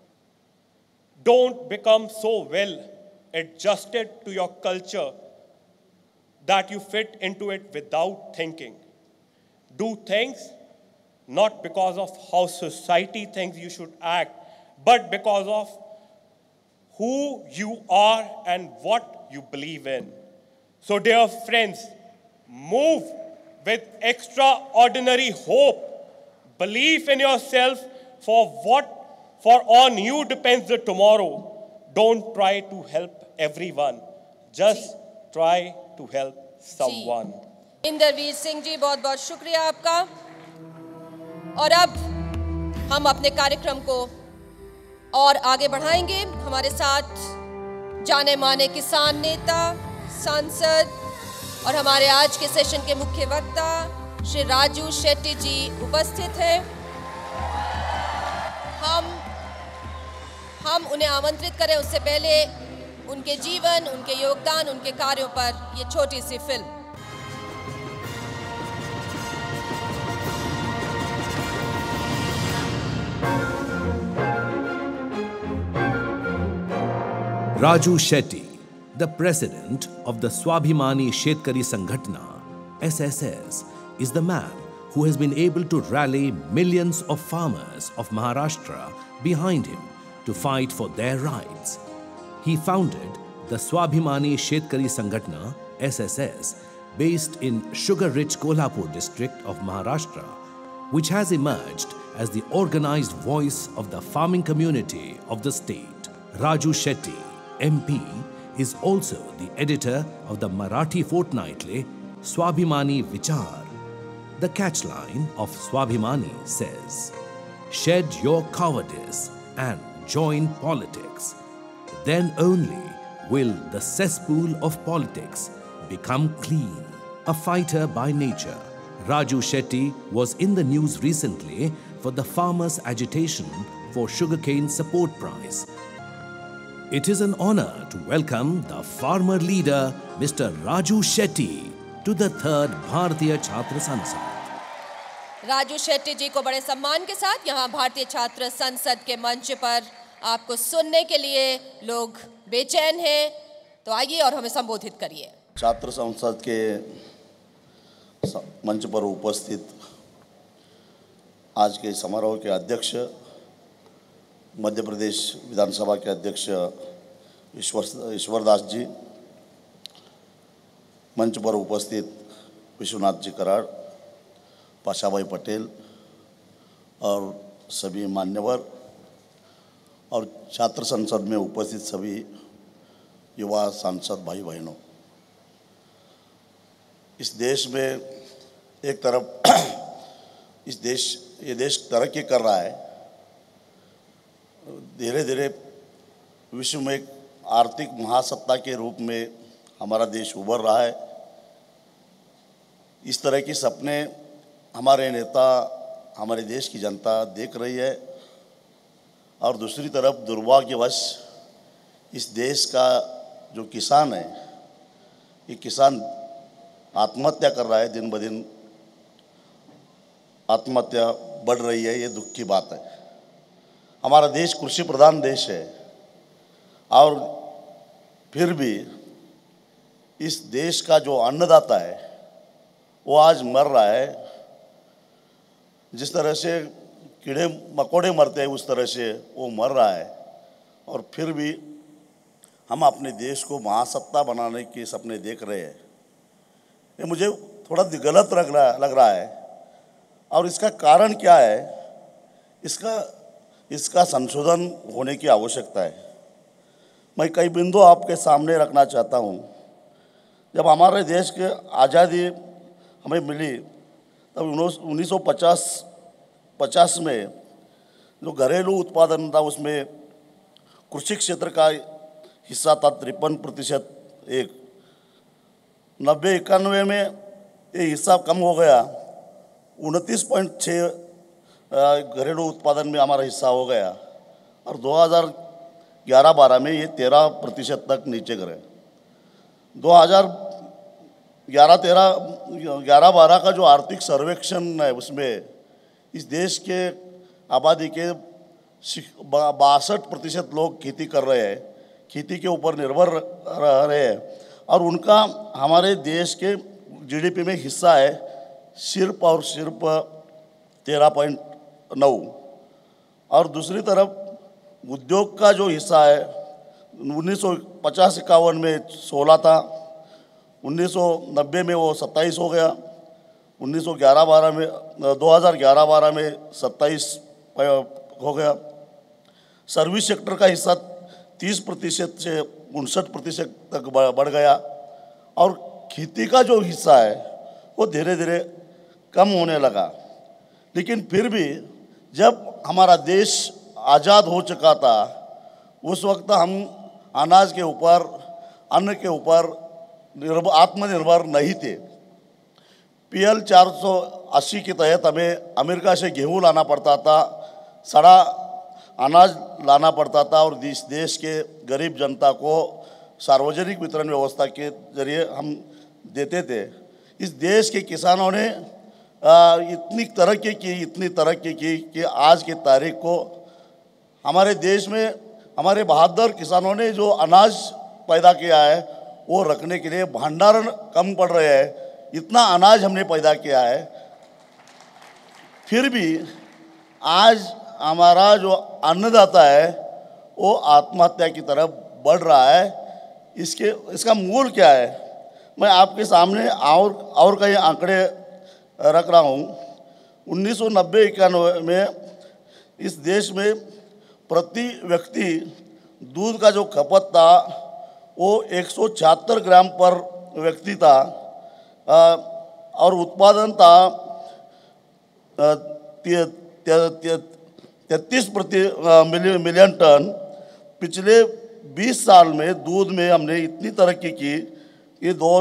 Don't become so well adjusted to your culture that you fit into it without thinking. Do things not because of how society thinks you should act, but because of who you are and what you believe in. So dear friends, move with extraordinary hope, belief in yourself for what, for on you depends the tomorrow. Don't try to help everyone. Just try to help someone. Inderveer Singh ji, बहुत बहुत शुक्रिया आपका। और अब हम अपने कार्यक्रम को और आगे बढ़ाएंगे। हमारे साथ जाने माने किसान नेता, सांसद और हमारे आज के सेशन के मुख्य वक्ता श्री राजू शेट्टी जी उपस्थित हैं। हम हम उन्हें आमंत्रित करें उससे पहले उनके जीवन, उनके योगदान, उनके कार्यों पर ये छोटी सी film. Raju Shetty, the president of the Swabhimani Shetkari Sangatna, S S S, is the man who has been able to rally millions of farmers of Maharashtra behind him to fight for their rights. He founded the Swabhimani Shetkari Sangatna, S S S, based in sugar-rich Kolhapur district of Maharashtra, which has emerged as the organized voice of the farming community of the state. Raju Shetty, M P, is also the editor of the Marathi fortnightly Swabhimani Vichar. The catchline of Swabhimani says, "Shed your cowardice and join politics. Then only will the cesspool of politics become clean." A fighter by nature, Raju Shetty was in the news recently for the farmers' agitation for sugarcane support price. It is an honor to welcome the farmer leader, Mister Raju Shetty, to the third Bharatiya Chhatra Sansad. Raju Shetty ji को बड़े सम्मान के साथ यहाँ भारतीय छात्र संसद के मंच पर आपको सुनने के लिए लोग बेचैन हैं, तो आइए और हमें संबोधित करिए। छात्र संसद के मंच पर उपस्थित आज के समारोह के अध्यक्ष, मध्य प्रदेश विधानसभा के अध्यक्ष ईश्वर ईश्वरदास जी, मंच पर उपस्थित विश्वनाथ जी कराड़, पाशाभाई पटेल और सभी मान्यवर और छात्र संसद में उपस्थित सभी युवा सांसद भाई बहनों, इस देश में एक तरफ इस देश ये देश तरक्की कर रहा है, धीरे धीरे विश्व में एक आर्थिक महासत्ता के रूप में हमारा देश उभर रहा है। इस तरह के सपने हमारे नेता, हमारे देश की जनता देख रही है और दूसरी तरफ दुर्भाग्यवश इस देश का जो किसान है, ये किसान आत्महत्या कर रहा है, दिन ब दिन आत्महत्या बढ़ रही है। ये दुख की बात है। हमारा देश कृषि प्रधान देश है और फिर भी इस देश का जो अन्नदाता है वो आज मर रहा है। जिस तरह से कीड़े मकोड़े मरते हैं उस तरह से वो मर रहा है और फिर भी हम अपने देश को महासत्ता बनाने के सपने देख रहे हैं। ये मुझे थोड़ा गलत लग रहा लग रहा है और इसका कारण क्या है, इसका इसका संशोधन होने की आवश्यकता है। मैं कई बिंदु आपके सामने रखना चाहता हूँ। जब हमारे देश के आज़ादी हमें मिली तब उन्नीस सौ पचास पचास में जो घरेलू उत्पादन था उसमें कृषि क्षेत्र का हिस्सा था तिरपन प्रतिशत। एक नब्बे इक्यानवे में ये हिस्सा कम हो गया, उनतीस पॉइंट छः घरेलू उत्पादन में हमारा हिस्सा हो गया और दो हज़ार ग्यारह बारह में ये तेरह प्रतिशत तक नीचे गिरे। दो हज़ार ग्यारह तेरह ग्यारह बारह का जो आर्थिक सर्वेक्षण है उसमें इस देश के आबादी के बासठ प्रतिशत लोग खेती कर रहे हैं, खेती के ऊपर निर्भर रह रहे हैं और उनका हमारे देश के जीडीपी में हिस्सा है सिर्फ और सिर्फ तेरह पॉइंट नौ। और दूसरी तरफ उद्योग का जो हिस्सा है उन्नीस सौ पचास इक्यावन में सोलह था, उन्नीस सौ नब्बे में वो सत्ताईस हो गया, उन्नीस सौ ग्यारह बारह में दो हज़ार ग्यारह बारह में सत्ताईस हो गया। सर्विस सेक्टर का हिस्सा तीस प्रतिशत से उनसठ प्रतिशत तक बढ़ गया और खेती का जो हिस्सा है वो धीरे धीरे कम होने लगा। लेकिन फिर भी जब हमारा देश आज़ाद हो चुका था उस वक्त हम अनाज के ऊपर, अन्न के ऊपर निर्भर आत्मनिर्भर नहीं थे। पी एल चार सौ अस्सी के तहत हमें अमेरिका से गेहूं लाना पड़ता था, सड़ा अनाज लाना पड़ता था और इस देश के गरीब जनता को सार्वजनिक वितरण व्यवस्था के जरिए हम देते थे। इस देश के किसानों ने आ, इतनी तरक्की की इतनी तरक्की की कि आज की तारीख को हमारे देश में हमारे बहादुर किसानों ने जो अनाज पैदा किया है वो रखने के लिए भंडारण कम पड़ रहे हैं। इतना अनाज हमने पैदा किया है, फिर भी आज हमारा जो अन्नदाता है वो आत्महत्या की तरफ बढ़ रहा है। इसके इसका मूल क्या है, मैं आपके सामने और और कई आंकड़े रख रहा हूँ। उन्नीस सौ नब्बे इक्यानवे में इस देश में प्रति व्यक्ति दूध का जो खपत था वो एक सौ छिहत्तर ग्राम पर व्यक्ति था और उत्पादन था तैंतीस प्रति मिलियन टन। पिछले बीस साल में दूध में हमने इतनी तरक्की की कि दो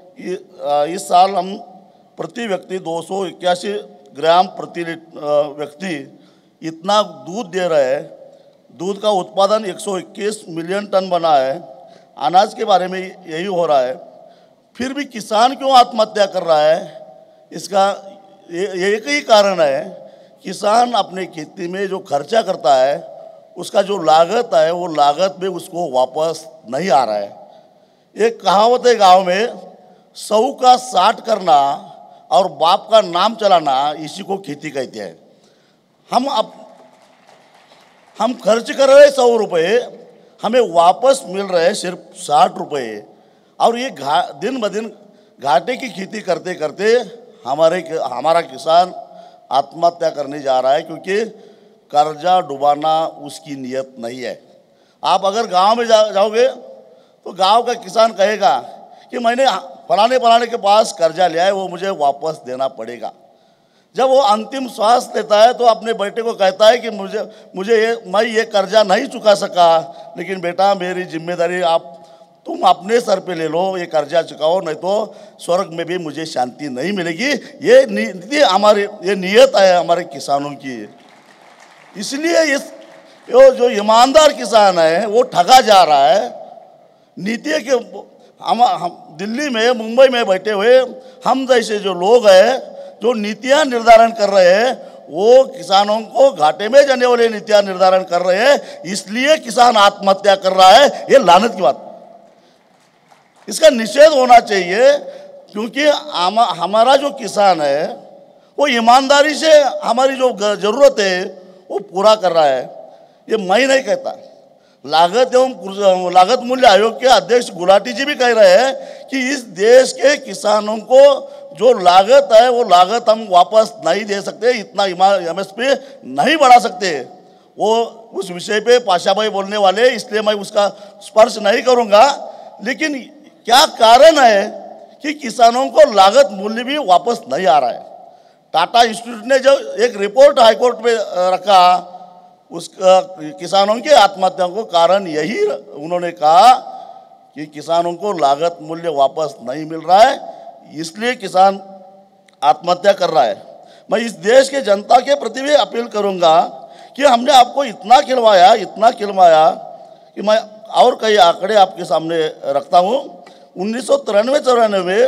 इस साल हम प्रति व्यक्ति दो सौ इक्यासी ग्राम प्रति व्यक्ति इतना दूध दे रहे हैं। दूध का उत्पादन एक सौ इक्कीस मिलियन टन बना है। अनाज के बारे में यही हो रहा है, फिर भी किसान क्यों आत्महत्या कर रहा है? इसका ये एक ही कारण है, किसान अपने खेती में जो खर्चा करता है उसका जो लागत है वो लागत में उसको वापस नहीं आ रहा है। एक कहावत है गांव में, सौ का साठ करना और बाप का नाम चलाना, इसी को खेती कहते हैं। हम अब हम खर्च कर रहे सौ रुपये, हमें वापस मिल रहे सिर्फ साठ रुपये और ये घा दिन ब दिन घाटे की खेती करते करते हमारे हमारा किसान आत्महत्या करने जा रहा है, क्योंकि कर्जा डुबाना उसकी नीयत नहीं है। आप अगर गांव में जा, जाओगे तो गांव का किसान कहेगा कि मैंने फलाने फलाने के पास कर्जा लिया है, वो मुझे वापस देना पड़ेगा। जब वो अंतिम श्वास लेता है तो अपने बेटे को कहता है कि मुझे मुझे ये मैं ये कर्जा नहीं चुका सका, लेकिन बेटा मेरी जिम्मेदारी आप तुम अपने सर पे ले लो, ये कर्जा चुकाओ, नहीं तो स्वर्ग में भी मुझे शांति नहीं मिलेगी। ये नीति हमारी, ये नियत है हमारे किसानों की। इसलिए इस यो जो ईमानदार किसान है वो ठगा जा रहा है। नीति के हम, हम दिल्ली में मुंबई में बैठे हुए हम जैसे जो लोग हैं जो नीतियां निर्धारण कर रहे हैं वो किसानों को घाटे में जाने वाले नीतियां निर्धारण कर रहे हैं, इसलिए किसान आत्महत्या कर रहा है। ये लानत की बात, इसका निषेध होना चाहिए, क्योंकि हम, हमारा जो किसान है वो ईमानदारी से हमारी जो जरूरत है वो पूरा कर रहा है। ये मैं नहीं कहता, लागत एवं लागत मूल्य आयोग के अध्यक्ष गुलाटी जी भी कह रहे हैं कि इस देश के किसानों को जो लागत है वो लागत हम वापस नहीं दे सकते, इतना एम एस पी नहीं बढ़ा सकते। वो उस विषय पे पाशा भाई बोलने वाले, इसलिए मैं उसका स्पर्श नहीं करूंगा। लेकिन क्या कारण है कि किसानों को लागत मूल्य भी वापस नहीं आ रहा है? टाटा इंस्टीट्यूट ने जो एक रिपोर्ट हाईकोर्ट में रखा, उस किसानों के आत्महत्या को कारण यही उन्होंने कहा कि किसानों को लागत मूल्य वापस नहीं मिल रहा है, इसलिए किसान आत्महत्या कर रहा है। मैं इस देश के जनता के प्रति भी अपील करूंगा कि हमने आपको इतना खिलवाया इतना खिलवाया कि मैं और कई आंकड़े आपके सामने रखता हूँ। उन्नीस सौ तिरानवे चौरानवे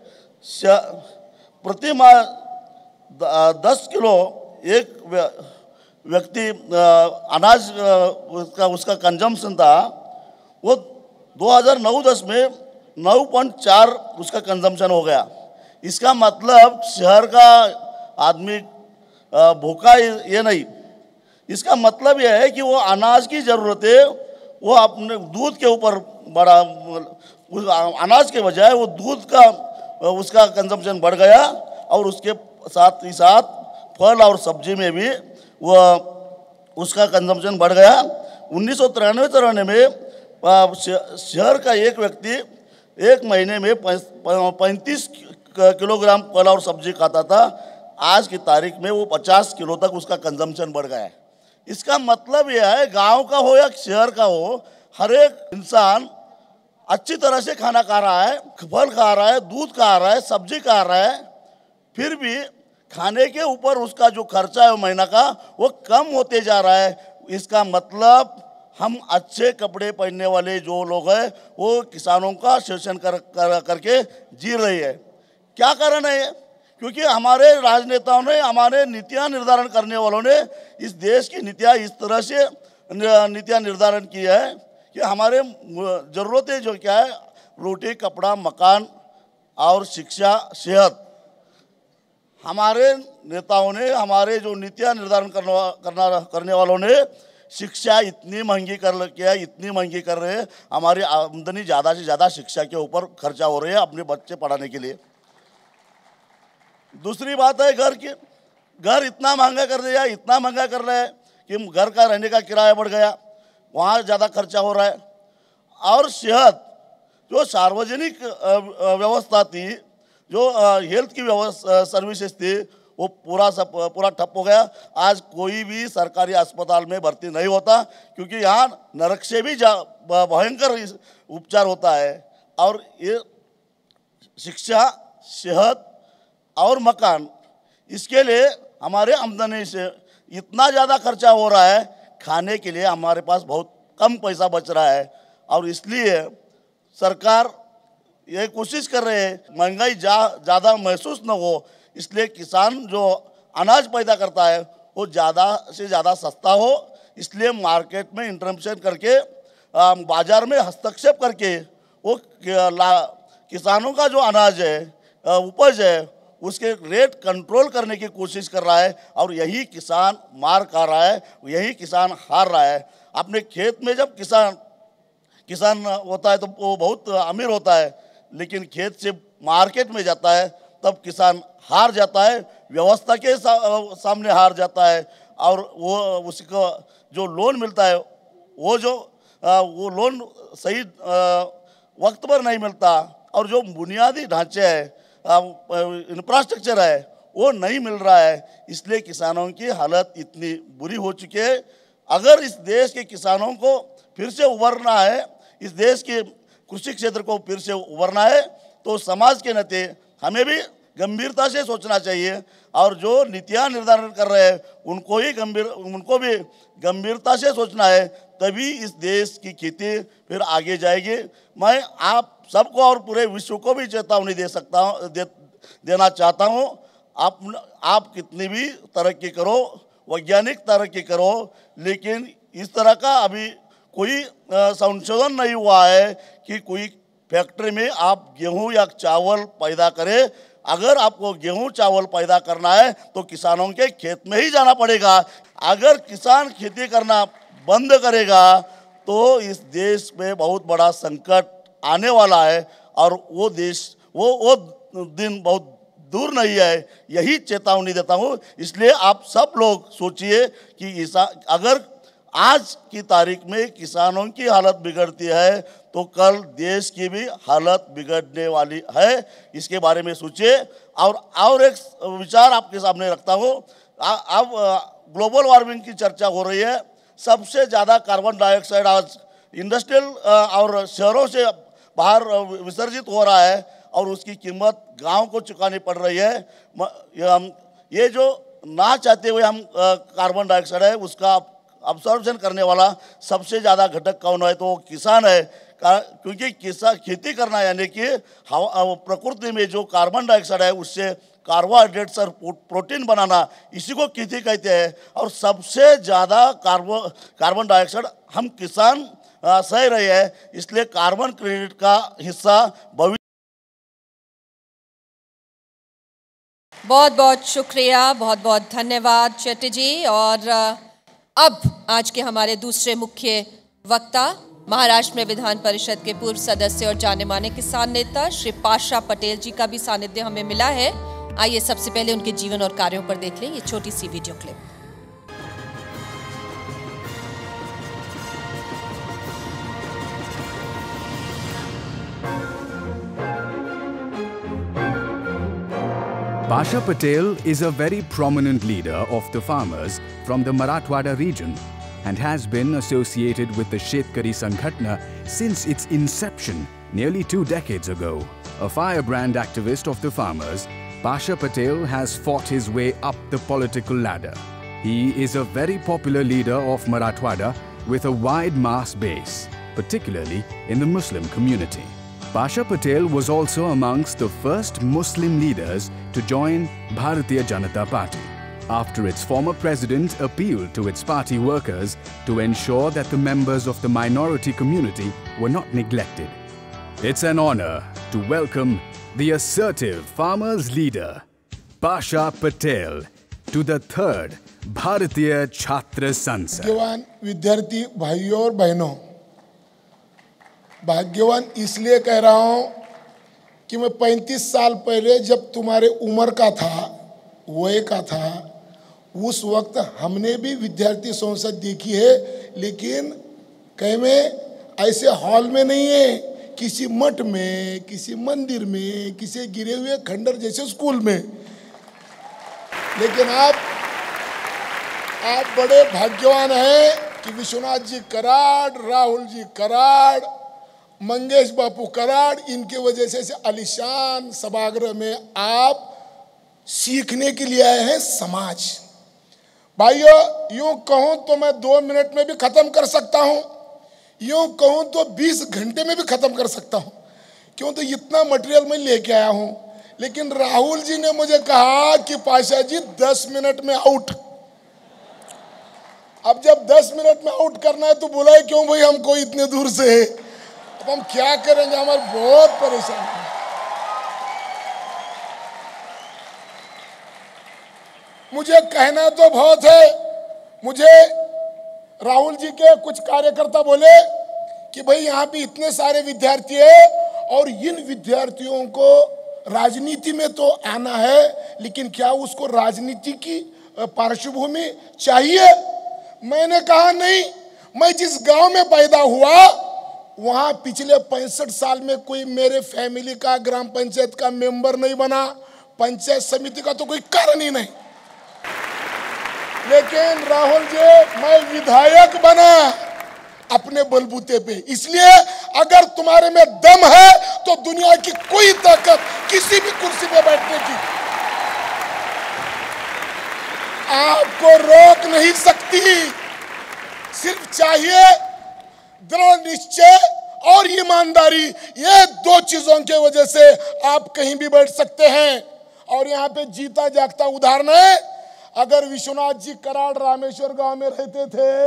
प्रति माह दस किलो एक व्यक्ति अनाज उसका उसका कंजम्पशन था, वो दो हज़ार नौ दस में नौ पॉइंट चार उसका कंजम्पशन हो गया। इसका मतलब शहर का आदमी भूखा ये नहीं, इसका मतलब यह है कि वो अनाज की ज़रूरतें वो अपने दूध के ऊपर बड़ा, अनाज के बजाय वो दूध का उसका कंजम्पशन बढ़ गया और उसके साथ ही साथ फल और सब्जी में भी वह उसका कंजम्पशन बढ़ गया। उन्नीस सौ तिरानवे तिरानवे में शहर का एक व्यक्ति एक महीने में पैंतीस किलोग्राम फल और सब्जी खाता था, आज की तारीख में वो पचास किलो तक उसका कंजम्पशन बढ़ गया है। इसका मतलब यह है, गांव का हो या शहर का हो, हर एक इंसान अच्छी तरह से खाना खा रहा है, फल खा रहा है, दूध खा रहा है, सब्जी खा रहा है, फिर भी खाने के ऊपर उसका जो खर्चा है महीना का वो कम होते जा रहा है। इसका मतलब हम अच्छे कपड़े पहनने वाले जो लोग हैं वो किसानों का शोषण कर, कर करके जी रही है। क्या कारण है? क्योंकि हमारे राजनेताओं ने, हमारे नीतियां निर्धारण करने वालों ने इस देश की नीतियां इस तरह से नीतियां निर्धारण की है कि हमारे ज़रूरतें जो क्या है, रोटी, कपड़ा, मकान और शिक्षा, सेहत, हमारे नेताओं ने, हमारे जो नीतियां निर्धारण करना करना करने वालों ने शिक्षा इतनी महंगी कर किया, इतनी महंगी कर रहे हैं, हमारी आमदनी ज़्यादा से ज़्यादा शिक्षा के ऊपर खर्चा हो रही है अपने बच्चे पढ़ाने के लिए। दूसरी बात है घर की, घर इतना महंगा कर दिया, इतना महंगा कर रहे हैं कि घर का रहने का किराया बढ़ गया, वहाँ ज़्यादा खर्चा हो रहा है। और सेहत, जो सार्वजनिक व्यवस्था थी, जो हेल्थ की व्यवस्था सर्विसेज थी, वो पूरा सब पूरा ठप हो गया। आज कोई भी सरकारी अस्पताल में भर्ती नहीं होता क्योंकि यहाँ नरक से भी भयंकर उपचार होता है। और ये शिक्षा, सेहत और मकान, इसके लिए हमारे आमदनी से इतना ज़्यादा खर्चा हो रहा है, खाने के लिए हमारे पास बहुत कम पैसा बच रहा है। और इसलिए सरकार ये कोशिश कर रहे हैं महंगाई जा ज़्यादा महसूस न हो, इसलिए किसान जो अनाज पैदा करता है वो ज़्यादा से ज़्यादा सस्ता हो, इसलिए मार्केट में इंटरवेंशन करके बाज़ार में हस्तक्षेप करके वो किसानों का जो अनाज है, उपज है, उसके रेट कंट्रोल करने की कोशिश कर रहा है। और यही किसान मार खा रहा है, यही किसान हार रहा है। अपने खेत में जब किसान किसान होता है तो वो बहुत अमीर होता है, लेकिन खेत से मार्केट में जाता है तब किसान हार जाता है, व्यवस्था के सा, सामने हार जाता है। और वो उसको जो लोन मिलता है वो जो वो लोन सही वक्त पर नहीं मिलता, और जो बुनियादी ढांचे है, इंफ्रास्ट्रक्चर है, वो नहीं मिल रहा है। इसलिए किसानों की हालत इतनी बुरी हो चुकी है। अगर इस देश के किसानों को फिर से उभरना है, इस देश के कृषि क्षेत्र को फिर से उभरना है, तो समाज के नाते हमें भी गंभीरता से सोचना चाहिए। और जो नीतियां निर्धारण कर रहे हैं उनको ही गंभीर उनको भी गंभीरता से सोचना है, तभी इस देश की खेती फिर आगे जाएगी। मैं आप सबको और पूरे विश्व को भी चेतावनी दे सकता हूँ दे, देना चाहता हूँ। आप आप कितनी भी तरक्की करो, वैज्ञानिक तरक्की करो, लेकिन इस तरह का अभी कोई संशोधन नहीं हुआ है कि कोई फैक्ट्री में आप गेहूं या चावल पैदा करें। अगर आपको गेहूं चावल पैदा करना है तो किसानों के खेत में ही जाना पड़ेगा। अगर किसान खेती करना बंद करेगा तो इस देश में बहुत बड़ा संकट आने वाला है, और वो देश वो वो दिन बहुत दूर नहीं है, यही चेतावनी देता हूँ। इसलिए आप सब लोग सोचिए कि इस अगर आज की तारीख में किसानों की हालत बिगड़ती है तो कल देश की भी हालत बिगड़ने वाली है। इसके बारे में सोचिए। और और एक विचार आपके सामने रखता हूँ। अब ग्लोबल वार्मिंग की चर्चा हो रही है। सबसे ज़्यादा कार्बन डाइऑक्साइड आज इंडस्ट्रियल और शहरों से बाहर विसर्जित हो रहा है, और उसकी कीमत गांव को चुकानी पड़ रही है। ये जो ना चाहते हुए हम कार्बन डाइऑक्साइड है उसका अब्सॉर्प्शन करने वाला सबसे ज़्यादा घटक कौन है? तो किसान है। क्योंकि किसान खेती करना यानी कि प्रकृति में जो कार्बन डाइऑक्साइड है उससे कार्बोहाइड्रेट्स और प्रोटीन बनाना, इसी को खेती कहते हैं। और सबसे ज़्यादा कार्बो कार्बन डाइऑक्साइड हम किसान सह रहे हैं, इसलिए कार्बन क्रेडिट का हिस्सा भविष्य। बहुत बहुत शुक्रिया, बहुत बहुत धन्यवाद शेट्टी जी। और अब आज के हमारे दूसरे मुख्य वक्ता, महाराष्ट्र में विधान परिषद के पूर्व सदस्य और जाने माने किसान नेता श्री पाशा पटेल जी का भी सानिध्य हमें मिला है। आइए सबसे पहले उनके जीवन और कार्यों पर देख लें ये छोटी सी video clip. Basha Patel is a very prominent leader of the farmers from the Marathwada region and has been associated with the Shetkari Sanghatna since its inception nearly two decades ago. A firebrand activist of the farmers, Basha Patel has fought his way up the political ladder. He is a very popular leader of Marathwada with a wide mass base, particularly in the Muslim community. Basha Patel was also amongst the first Muslim leaders to join Bharatiya Janata Party, after its former president appealed to its party workers to ensure that the members of the minority community were not neglected. It's an honor to welcome the assertive farmers' leader, Basha Patel, to the third Bharatiya Chhatra Sansad. भाग्यवान विद्यार्थी भाइयों और बहनों, भाग्यवान इसलिए कह रहा हूं कि मैं पैंतीस साल पहले जब तुम्हारे उम्र का था, वय का था, उस वक्त हमने भी विद्यार्थी संसद देखी है, लेकिन कहीं में ऐसे हॉल में नहीं है, किसी मठ में, किसी मंदिर में, किसी गिरे हुए खंडर जैसे स्कूल में। लेकिन आप आप बड़े भाग्यवान हैं कि विश्वनाथ जी कराड़, राहुल जी कराड़, मंगेश बापू कराड़, इनके वजह से आलिशान सभागृह में आप सीखने के लिए आए हैं समाज। भाइयों, यूं कहूं तो मैं दो मिनट में भी खत्म कर सकता हूं, यूं कहूं तो बीस घंटे में भी खत्म कर सकता हूं, क्यों तो इतना मटेरियल मैं लेके आया हूं। लेकिन राहुल जी ने मुझे कहा कि पाशा जी दस मिनट में आउट। अब जब दस मिनट में आउट करना है तो बुलाए क्यों भाई हमको इतने दूर से? अब हम क्या करेंगे, हमारे बहुत परेशान है। मुझे कहना तो बहुत है। मुझे राहुल जी के कुछ कार्यकर्ता बोले कि भाई यहाँ पे इतने सारे विद्यार्थी है और इन विद्यार्थियों को राजनीति में तो आना है, लेकिन क्या उसको राजनीति की पार्श्वभूमि चाहिए? मैंने कहा नहीं, मैं जिस गांव में पैदा हुआ वहां पिछले पैंसठ साल में कोई मेरे फैमिली का ग्राम पंचायत का मेंबर नहीं बना, पंचायत समिति का तो कोई कारण ही नहीं। लेकिन राहुल जी, मैं विधायक बना अपने बलबूते पे। इसलिए अगर तुम्हारे में दम है तो दुनिया की कोई ताकत किसी भी कुर्सी पे बैठने की आपको रोक नहीं सकती। सिर्फ चाहिए दृढ़ निश्चय और ईमानदारी। ये दो चीजों के वजह से आप कहीं भी बैठ सकते हैं। और यहाँ पे जीता जागता उदाहरण है, अगर विश्वनाथ जी कराड़ रामेश्वर गांव में रहते थे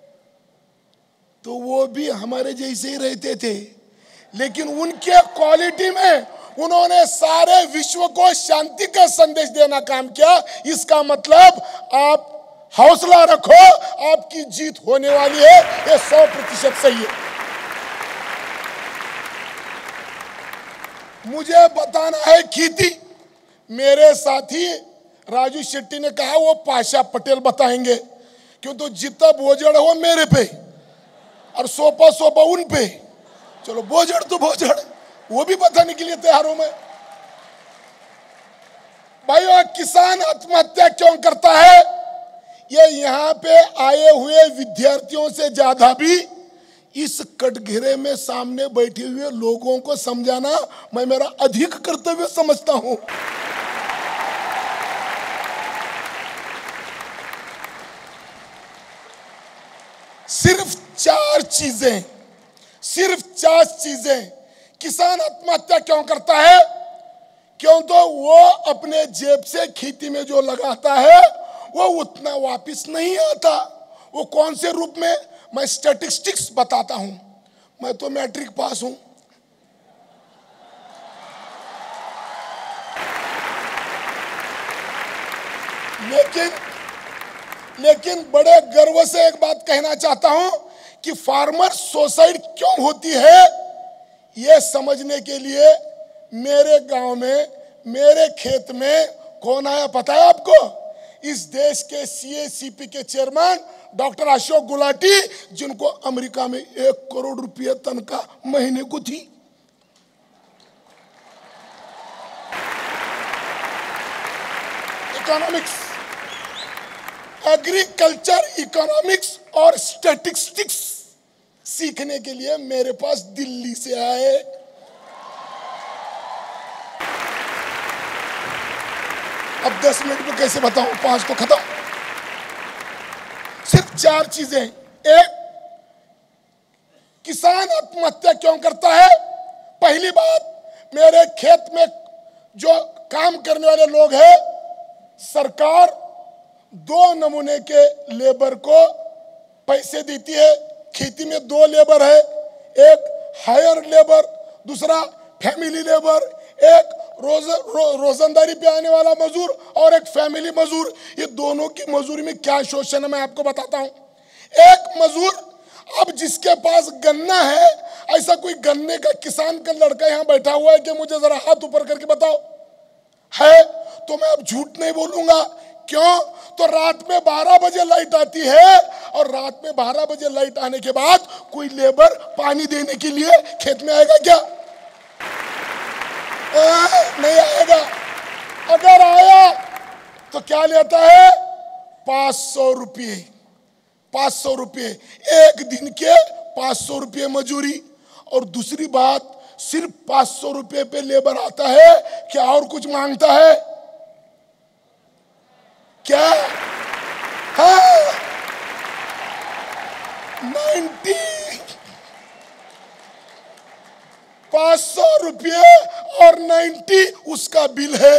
तो वो भी हमारे जैसे ही रहते थे, लेकिन उनके क्वालिटी में उन्होंने सारे विश्व को शांति का संदेश देना काम किया। इसका मतलब आप हौसला रखो, आपकी जीत होने वाली है, ये सौ प्रतिशत सही है। मुझे बताना है खेती। मेरे साथी राजू शेट्टी ने कहा वो पाशा पटेल बताएंगे, क्यों तो जितना बोझड़ है वो मेरे पे और सोपा सोपा उन पे। चलो बोझड़ तो बोझड़, वो भी बताने के लिए तैयार हूं मैं। भाइयों, किसान आत्महत्या क्यों करता है? ये यहाँ पे आए हुए विद्यार्थियों से ज्यादा भी इस कटघरे में सामने बैठे हुए लोगों को समझाना मैं मेरा अधिक कर्तव्य समझता हूं। सिर्फ चार चीजें सिर्फ चार चीजें किसान आत्महत्या क्यों करता है? क्यों तो वो अपने जेब से खेती में जो लगाता है वो उतना वापस नहीं आता। वो कौन से रूप में? मैं स्टैटिस्टिक्स बताता हूं। मैं तो मैट्रिक पास हूं। लेकिन लेकिन बड़े गर्व से एक बात कहना चाहता हूं कि फार्मर सुसाइड क्यों होती है, यह समझने के लिए मेरे गांव में मेरे खेत में कौन आया पता है आपको? इस देश के सीएसीपी के चेयरमैन डॉक्टर अशोक गुलाटी, जिनको अमेरिका में एक करोड़ रुपये तनख्वाह महीने को थी। इकोनॉमिक्स, एग्रीकल्चर इकोनॉमिक्स और स्टैटिस्टिक्स सीखने के लिए मेरे पास दिल्ली से आए। अब दस मिनट में कैसे बताऊं, पांच तो खत्म। सिर्फ चार चीजें। एक, किसान आत्महत्या क्यों करता है? पहली बात, मेरे खेत में जो काम करने वाले लोग हैं, सरकार दो नमूने के लेबर को पैसे देती है। खेती में दो लेबर है, एक हायर लेबर, दूसरा फैमिली लेबर, एक रोज रो, रोजंदारी पे आने वाला मजदूर और एक फैमिली मजदूर। ये दोनों की मजदूरी में क्या शोषण है मैं आपको बताता हूं। एक मजदूर, अब जिसके पास गन्ना है, ऐसा कोई गन्ने का किसान का लड़का यहां बैठा हुआ है कि मुझे जरा हाथ ऊपर करके बताओ, है? तो मैं अब झूठ नहीं बोलूंगा। क्यों? तो रात में बारह बजे लाइट आती है और रात में बारह बजे लाइट आने के बाद कोई लेबर पानी देने के लिए खेत में आएगा क्या? आ, नहीं आएगा। अगर आया तो क्या लेता है? पांच सौ रुपये पांच सौ रुपये एक दिन के पांच सौ रुपये मजूरी। और दूसरी बात, सिर्फ पांच सौ रुपये पे लेबर आता है, क्या और कुछ मांगता है क्या? हाँ, नाइन्टी पांच सौ रुपये और नाइन्टी उसका बिल है,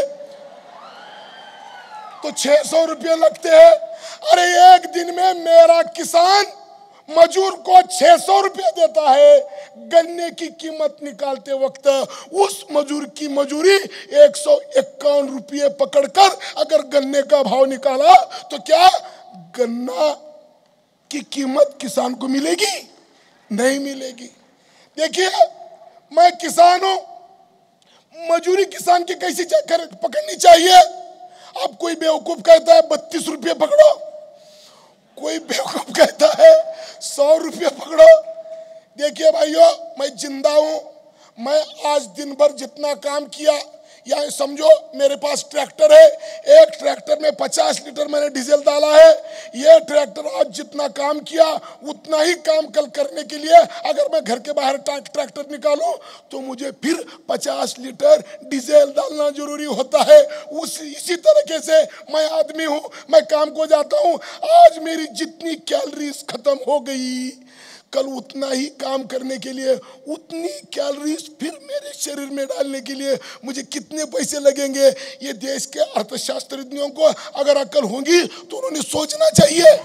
तो छह सौ रुपये लगते हैं। अरे एक दिन में मेरा किसान मजूर को छह सौ रुपये देता है। गन्ने की कीमत निकालते वक्त उस मजूर की मजूरी एक सौ इक्यावन रुपये पकड़कर अगर गन्ने का भाव निकाला तो क्या गन्ना की कीमत किसान को मिलेगी? नहीं मिलेगी। देखिए, मैं किसान हूं, मजूरी किसान की कैसी पकड़नी चाहिए? अब कोई बेवकूफ कहता है बत्तीस रुपये पकड़ो, कोई बेवकूफ कहता है सौ रुपये पकड़ो। देखिए भाइयों, मैं जिंदा हूं। मैं आज दिन भर जितना काम किया, या समझो मेरे पास ट्रैक्टर है, एक ट्रैक्टर में पचास लीटर मैंने डीजल डाला है। ये ट्रैक्टर आज जितना काम किया उतना ही काम कल करने के लिए अगर मैं घर के बाहर ट्रैक्टर निकालूं तो मुझे फिर पचास लीटर डीजल डालना जरूरी होता है। उस इसी तरीके से मैं आदमी हूं, मैं काम को जाता हूं। आज मेरी जितनी कैलोरीज खत्म हो गई, कल उतना ही काम करने के लिए उतनी कैलोरीज फिर मेरे शरीर में डालने के लिए मुझे कितने पैसे लगेंगे? ये देश के अर्थशास्त्रज्ञों को अगर अकल होगी तो उन्होंने सोचना चाहिए।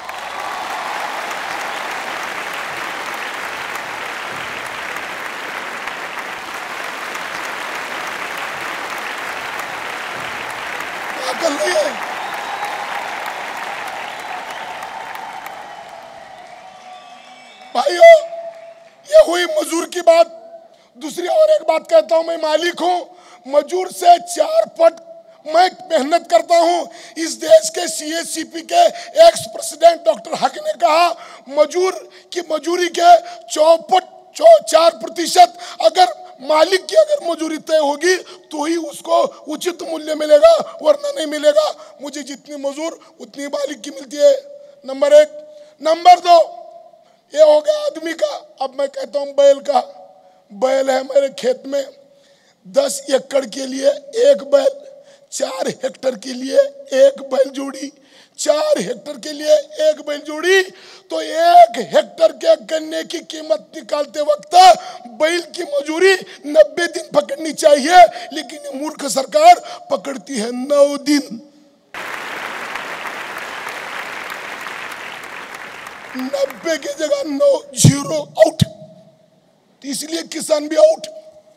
अकल नहीं है। भाइयों, ये हुई मजदूर की बात। दूसरी और एक बात कहता हूं, मैं मालिक हूं, मजदूर से चार पट मैं मेहनत करता हूं। इस देश के सीएसीपी के एक्स प्रेसिडेंट डॉक्टर हक ने कहा, मजदूर की मजूरी के चौपट चौ चार प्रतिशत अगर मालिक की अगर मजूरी तय होगी तो ही उसको उचित मूल्य मिलेगा, वरना नहीं मिलेगा। मुझे जितनी मजदूर उतनी मालिक की मिलती है, नंबर एक। नंबर दो, ये हो गया आदमी का। अब मैं कहता हूं बैल का। बैल है मेरे खेत में, दस एकड़ के लिए एक बैल, चार हेक्टर के लिए एक बैल जोड़ी, चार हेक्टर के लिए एक बैल जोड़ी, तो एक हेक्टर के गन्ने की कीमत निकालते वक्त बैल की मजूरी नब्बे दिन पकड़नी चाहिए, लेकिन मूर्ख सरकार पकड़ती है नौ दिन। नब्बे की जगह नौ, जीरो, आउट। तो इसलिए किसान भी आउट।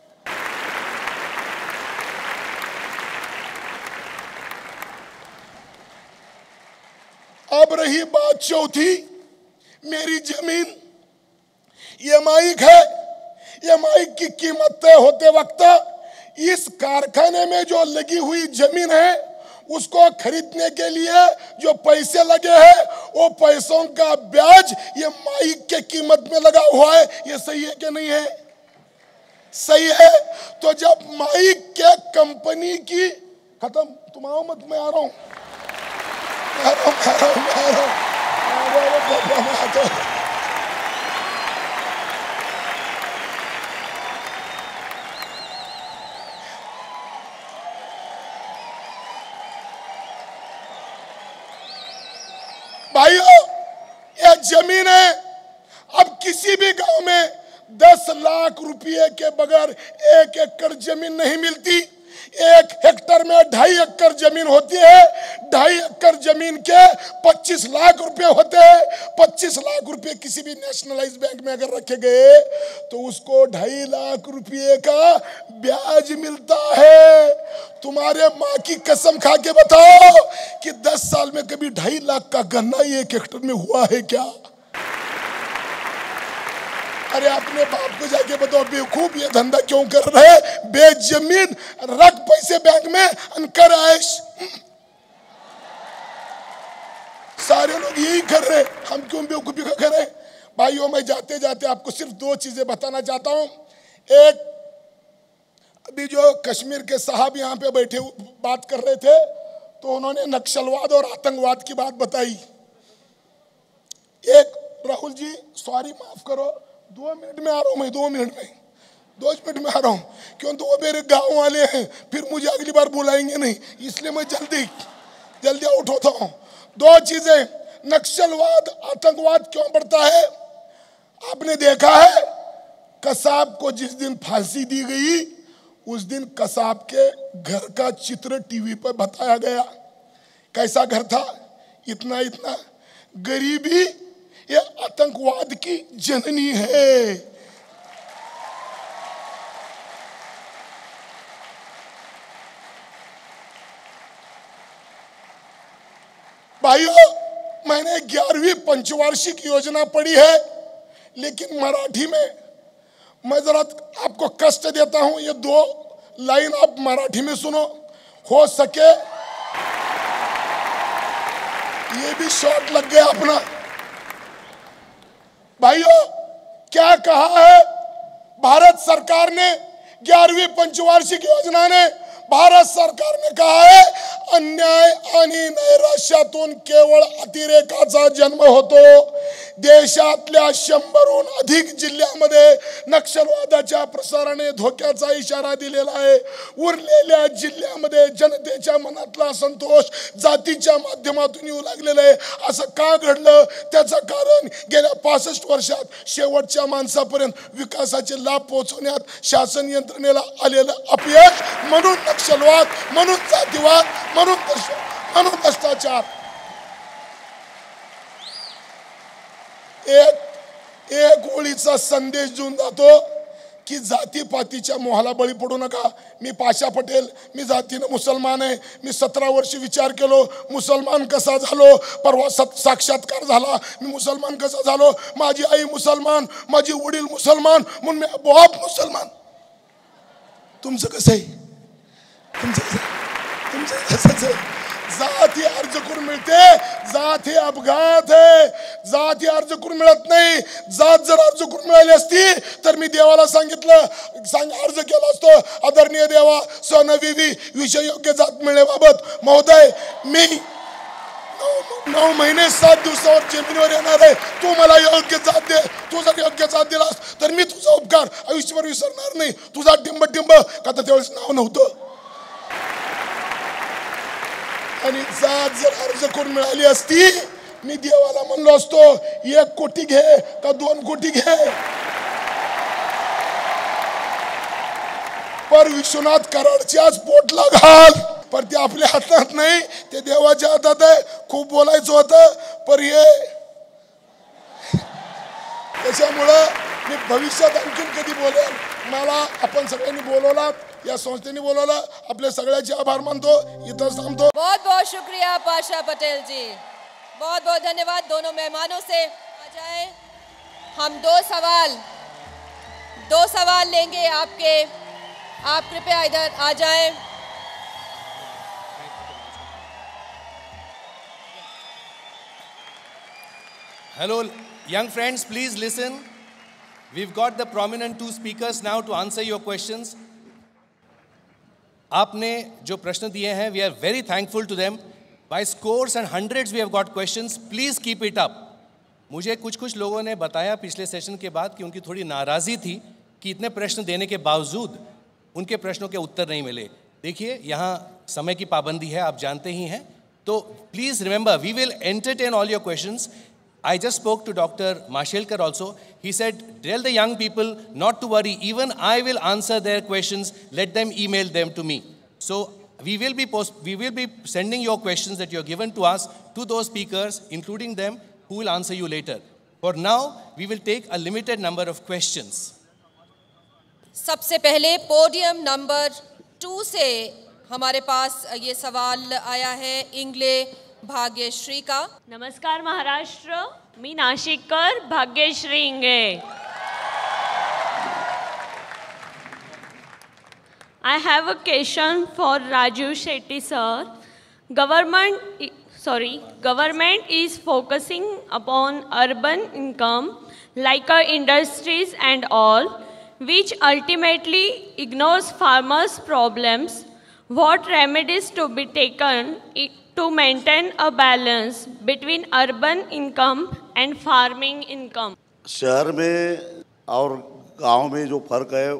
अब रही बात चौथी, मेरी जमीन ये माइक है। ये माइक की कीमत तय होते वक्त इस कारखाने में जो लगी हुई जमीन है उसको खरीदने के लिए जो पैसे लगे हैं वो पैसों का ब्याज ये माइक के कीमत में लगा हुआ है। ये सही है कि नहीं है? सही है। तो जब माइक के कंपनी की खत्म, तुम आओ मत, मैं आ रहा हूं, आ रहा हूं, आ रहा हूं, आ रहा हूं। भाइयों, यह जमीन है। अब किसी भी गांव में दस लाख रुपए के बगैर एक एकड़ जमीन नहीं मिलती। एक हेक्टर में ढाई एकड़ जमीन होती है। ढाई एकड़ जमीन के पच्चीस लाख रुपए होते हैं। पच्चीस लाख रुपए किसी भी नेशनलाइज बैंक में अगर रखे गए तो उसको ढाई लाख रुपए का ब्याज मिलता है। तुम्हारे माँ की कसम खा के बताओ कि दस साल में कभी ढाई लाख का गन्ना एक हेक्टर में हुआ है क्या? अरे अपने बाप को जाके बताओ बेवकूफ ये धंधा क्यों कर रहे? बेजमीन रख पैसे बैंक में अनकर आयश। सारे लोग यही कर रहे, हम क्यों बेवकूफी का कर रहे? भाइयों, मैं जाते जाते आपको सिर्फ दो चीजें बताना चाहता हूं। एक, अभी जो कश्मीर के साहब यहाँ पे बैठे बात कर रहे थे तो उन्होंने नक्सलवाद और आतंकवाद की बात बताई। एक, राहुल जी सॉरी माफ करो, दो मिनट में आ रहा हूं, मैं दो मिनट में दो मिनट में आ रहा हूं, क्यों तो वो मेरे गांव वाले हैं, फिर मुझे अगली बार बुलाएंगे नहीं, इसलिए मैं जल्दी जल्दी आउट होता हूं। दो चीजें, नक्सलवाद आतंकवाद क्यों बढ़ता है? आपने देखा है कसाब को जिस दिन फांसी दी गई उस दिन कसाब के घर का चित्र टीवी पर बताया गया। कैसा घर था? इतना इतना। गरीबी ये आतंकवाद की जननी है। भाइयों, मैंने ग्यारहवीं पंचवार्षिक योजना पढ़ी है, लेकिन मराठी में मैं जरा आपको कष्ट देता हूं। ये दो लाइन आप मराठी में सुनो, हो सके। ये भी शॉर्ट लग गया अपना। भाइयों, क्या कहा है भारत सरकार ने? ग्यारहवीं पंचवार्षिक योजना ने भारत सरकार ने कहा है अन्याय आणि नैराश्यातून केवळ अतिरेकाचा जन्म होतो। देशातल्या शंभरहून अधिक जिल्ह्यामध्ये नक्षलवादाच्या प्रसाराने धोक्याचा इशारा दिलेला आहे। उरलेल्या जिल्ह्यामध्ये जनतेच्या मनातला असंतोष जातीच्या माध्यमातून येऊ लागलेला आहे। असं का घडलं? त्याचं कारण गेल्या पासष्ट वर्षात शेवटच्या माणसापर्यंत विकासाचे लाभ पोहोचवण्यात शासन यंत्रणेला आलेलं अपयश, म्हणून नक्षलवाद, म्हणून जातीवाद, म्हणून म्हणून भ्रष्टाचार। एक एक ओळीचा संदेश देऊन जातो की जातीपातीच्या मोहाला बळी पडू नका। मी पाशा पटेल, मी जातीनं मुसलमान आहे। मी सतरा वर्ष विचार केलो मुसलमान कसा झालो, परवा साक्षात्कार झाला मी मुसलमान कसा झालो। माझी आई मुसलमान, माझी वडील मुसलमान, म्हणून मी बाप मुसलमान। तुमचं कसं आहे? तुमचं तुमचं कसंच आहे? जाती अर्ज करून मिळते, जात हे अपघात आहे। जात हे अर्ज करून मिळत नाही। जात जर अर्ज करून मिळाली असती तर मी देवाला सांगितलं, सांग अर्ज केला असतो, आदरणीय देवा सनविवी विषय योग्य जात मिळण्याबाबत महोदय मी नऊ महिने सात दिवसावर जमिनीवर येणार आहे, तू मला योग्य जात दे। तू जर योग्य जात दिलास तर मी तुझा उपकार आयुष्यभर विसरणार नाही। तुझा टिंब टिंब का तर त्यावेळेस नाव नव्हतं। आणि जात जर अर्ज करून मिळाली असती मी देवाला म्हणलो असतो एक कोटी घे का दोन कोटी घे। पर विश्वनाथ कराडच्याच पोटला घाल, पर ते आपल्या हातात नाही, ते देवाच्या हातात आहे। खूप बोलायचं होतं पर हे त्याच्यामुळं मी भविष्यात आणखीन कधी बोलेल। मला आपण सगळ्यांनी बोलवला, या संस्थेने बोलवलं, आपले सगळ्यांचे आभार मानतो, इथं थांबतो। बहुत बहुत शुक्रिया पाशा पटेल जी, बहुत बहुत धन्यवाद। दोनों मेहमानों से आ जाए, हम दो सवाल दो सवाल लेंगे आपके आप कृपया इधर आ जाएं। Hello, young friends, please listen. We've got the prominent two speakers now to answer your questions. आपने जो प्रश्न दिए हैं, we are very thankful to them. By scores and hundreds we have got questions. Please keep it up. मुझे कुछ कुछ लोगों ने बताया पिछले सेशन के बाद कि उनकी थोड़ी नाराज़ी थी कि इतने प्रश्न देने के बावजूद उनके प्रश्नों के उत्तर नहीं मिले। देखिए, यहाँ समय की पाबंदी है, आप जानते ही हैं। तो please remember, we will entertain all your questions. I just spoke to Doctor Mashelkar also. He said, tell the young people not to worry. Even I will answer their questions. Let them email them to me. So we will be post we will be sending your questions that you are given to us to those speakers, including them, who will answer you later. For now, we will take a limited number of questions. सबसे पहले podium number two से हमारे पास ये सवाल आया है इंग्ले भाग्यश्री का। नमस्कार महाराष्ट्र, मी नाशिककर भाग्यश्री इंगे. I have a question for Raju Shetty sir. Government, sorry, government is focusing upon urban income like our industries and all, which ultimately ignores farmers' problems. What remedies to be taken to maintain a balance between urban income and farming income? शहर में और गांव में जो फर्क है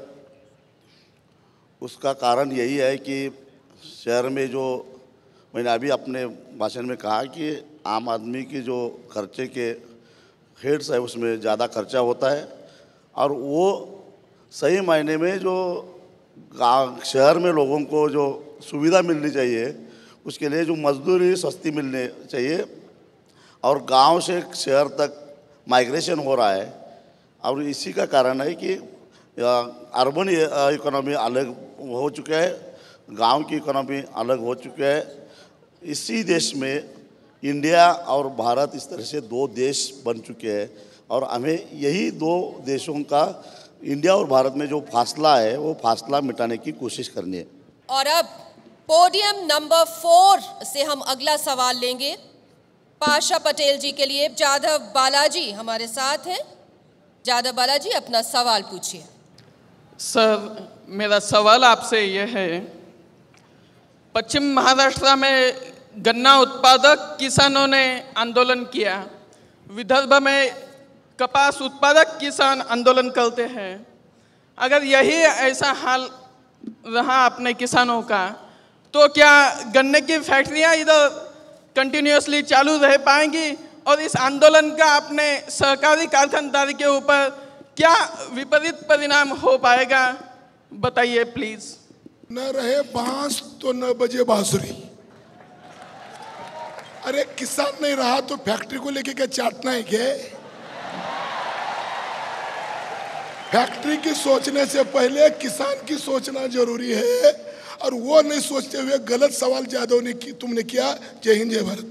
उसका कारण यही है कि शहर में जो मैंने अभी अपने भाषण में कहा कि आम आदमी की जो खर्चे के हेड्स है उसमें ज़्यादा खर्चा होता है और वो सही मायने में जो गाँव शहर में लोगों को जो सुविधा मिलनी चाहिए उसके लिए जो मजदूरी सस्ती मिलनी चाहिए और गांव से शहर तक माइग्रेशन हो रहा है और इसी का कारण है कि अर्बन इकोनॉमी अलग हो चुका है, गांव की इकोनॉमी अलग हो चुका है। इसी देश में इंडिया और भारत इस तरह से दो देश बन चुके हैं और हमें यही दो देशों का इंडिया और भारत में जो फासला है वो फासला मिटाने की कोशिश करनी है। और अब पोडियम नंबर फोर से हम अगला सवाल लेंगे पाशा पटेल जी के लिए। जादव बालाजी हमारे साथ हैं। जादव बालाजी, अपना सवाल पूछिए। सर, मेरा सवाल आपसे यह है, पश्चिम महाराष्ट्र में गन्ना उत्पादक किसानों ने आंदोलन किया, विदर्भ में कपास उत्पादक किसान आंदोलन करते हैं। अगर यही ऐसा हाल रहा अपने किसानों का तो क्या गन्ने की फैक्ट्रियां इधर कंटिन्यूसली चालू रह पाएंगी और इस आंदोलन का अपने सहकारी कारखानदारी के ऊपर क्या विपरीत परिणाम हो पाएगा, बताइए प्लीज। न रहे बांस तो न बजे बांसुरी। अरे किसान नहीं रहा तो फैक्ट्री को लेके क्या चाटना है क्या? फैक्ट्री की सोचने से पहले किसान की सोचना जरूरी है और वो नहीं सोचते हुए गलत सवाल जादव ने की, तुमने किया। जय हिंद जय भारत।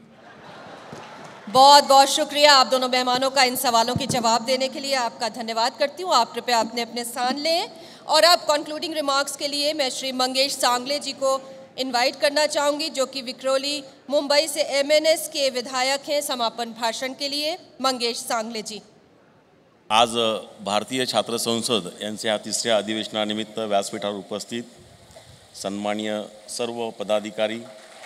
बहुत बहुत शुक्रिया आप दोनों मेहमानों का इन सवालों के जवाब देने के लिए। आपका धन्यवाद करती हूँ। आप कृपया अपने अपने स्थान लें। और अब कंक्लूडिंग रिमार्क्स के लिए मैं श्री मंगेश सांगले जी को इनवाइट करना चाहूँगी, जो कि विक्रोली मुंबई से एमएनएस के विधायक हैं, समापन भाषण के लिए। मंगेश सांगले जी। आज भारतीय छात्र संसद यांच्या तिसऱ्या अधिवेशनानिमित्त व्यासपीठावर उपस्थित सन्माननीय सर्व पदाधिकारी,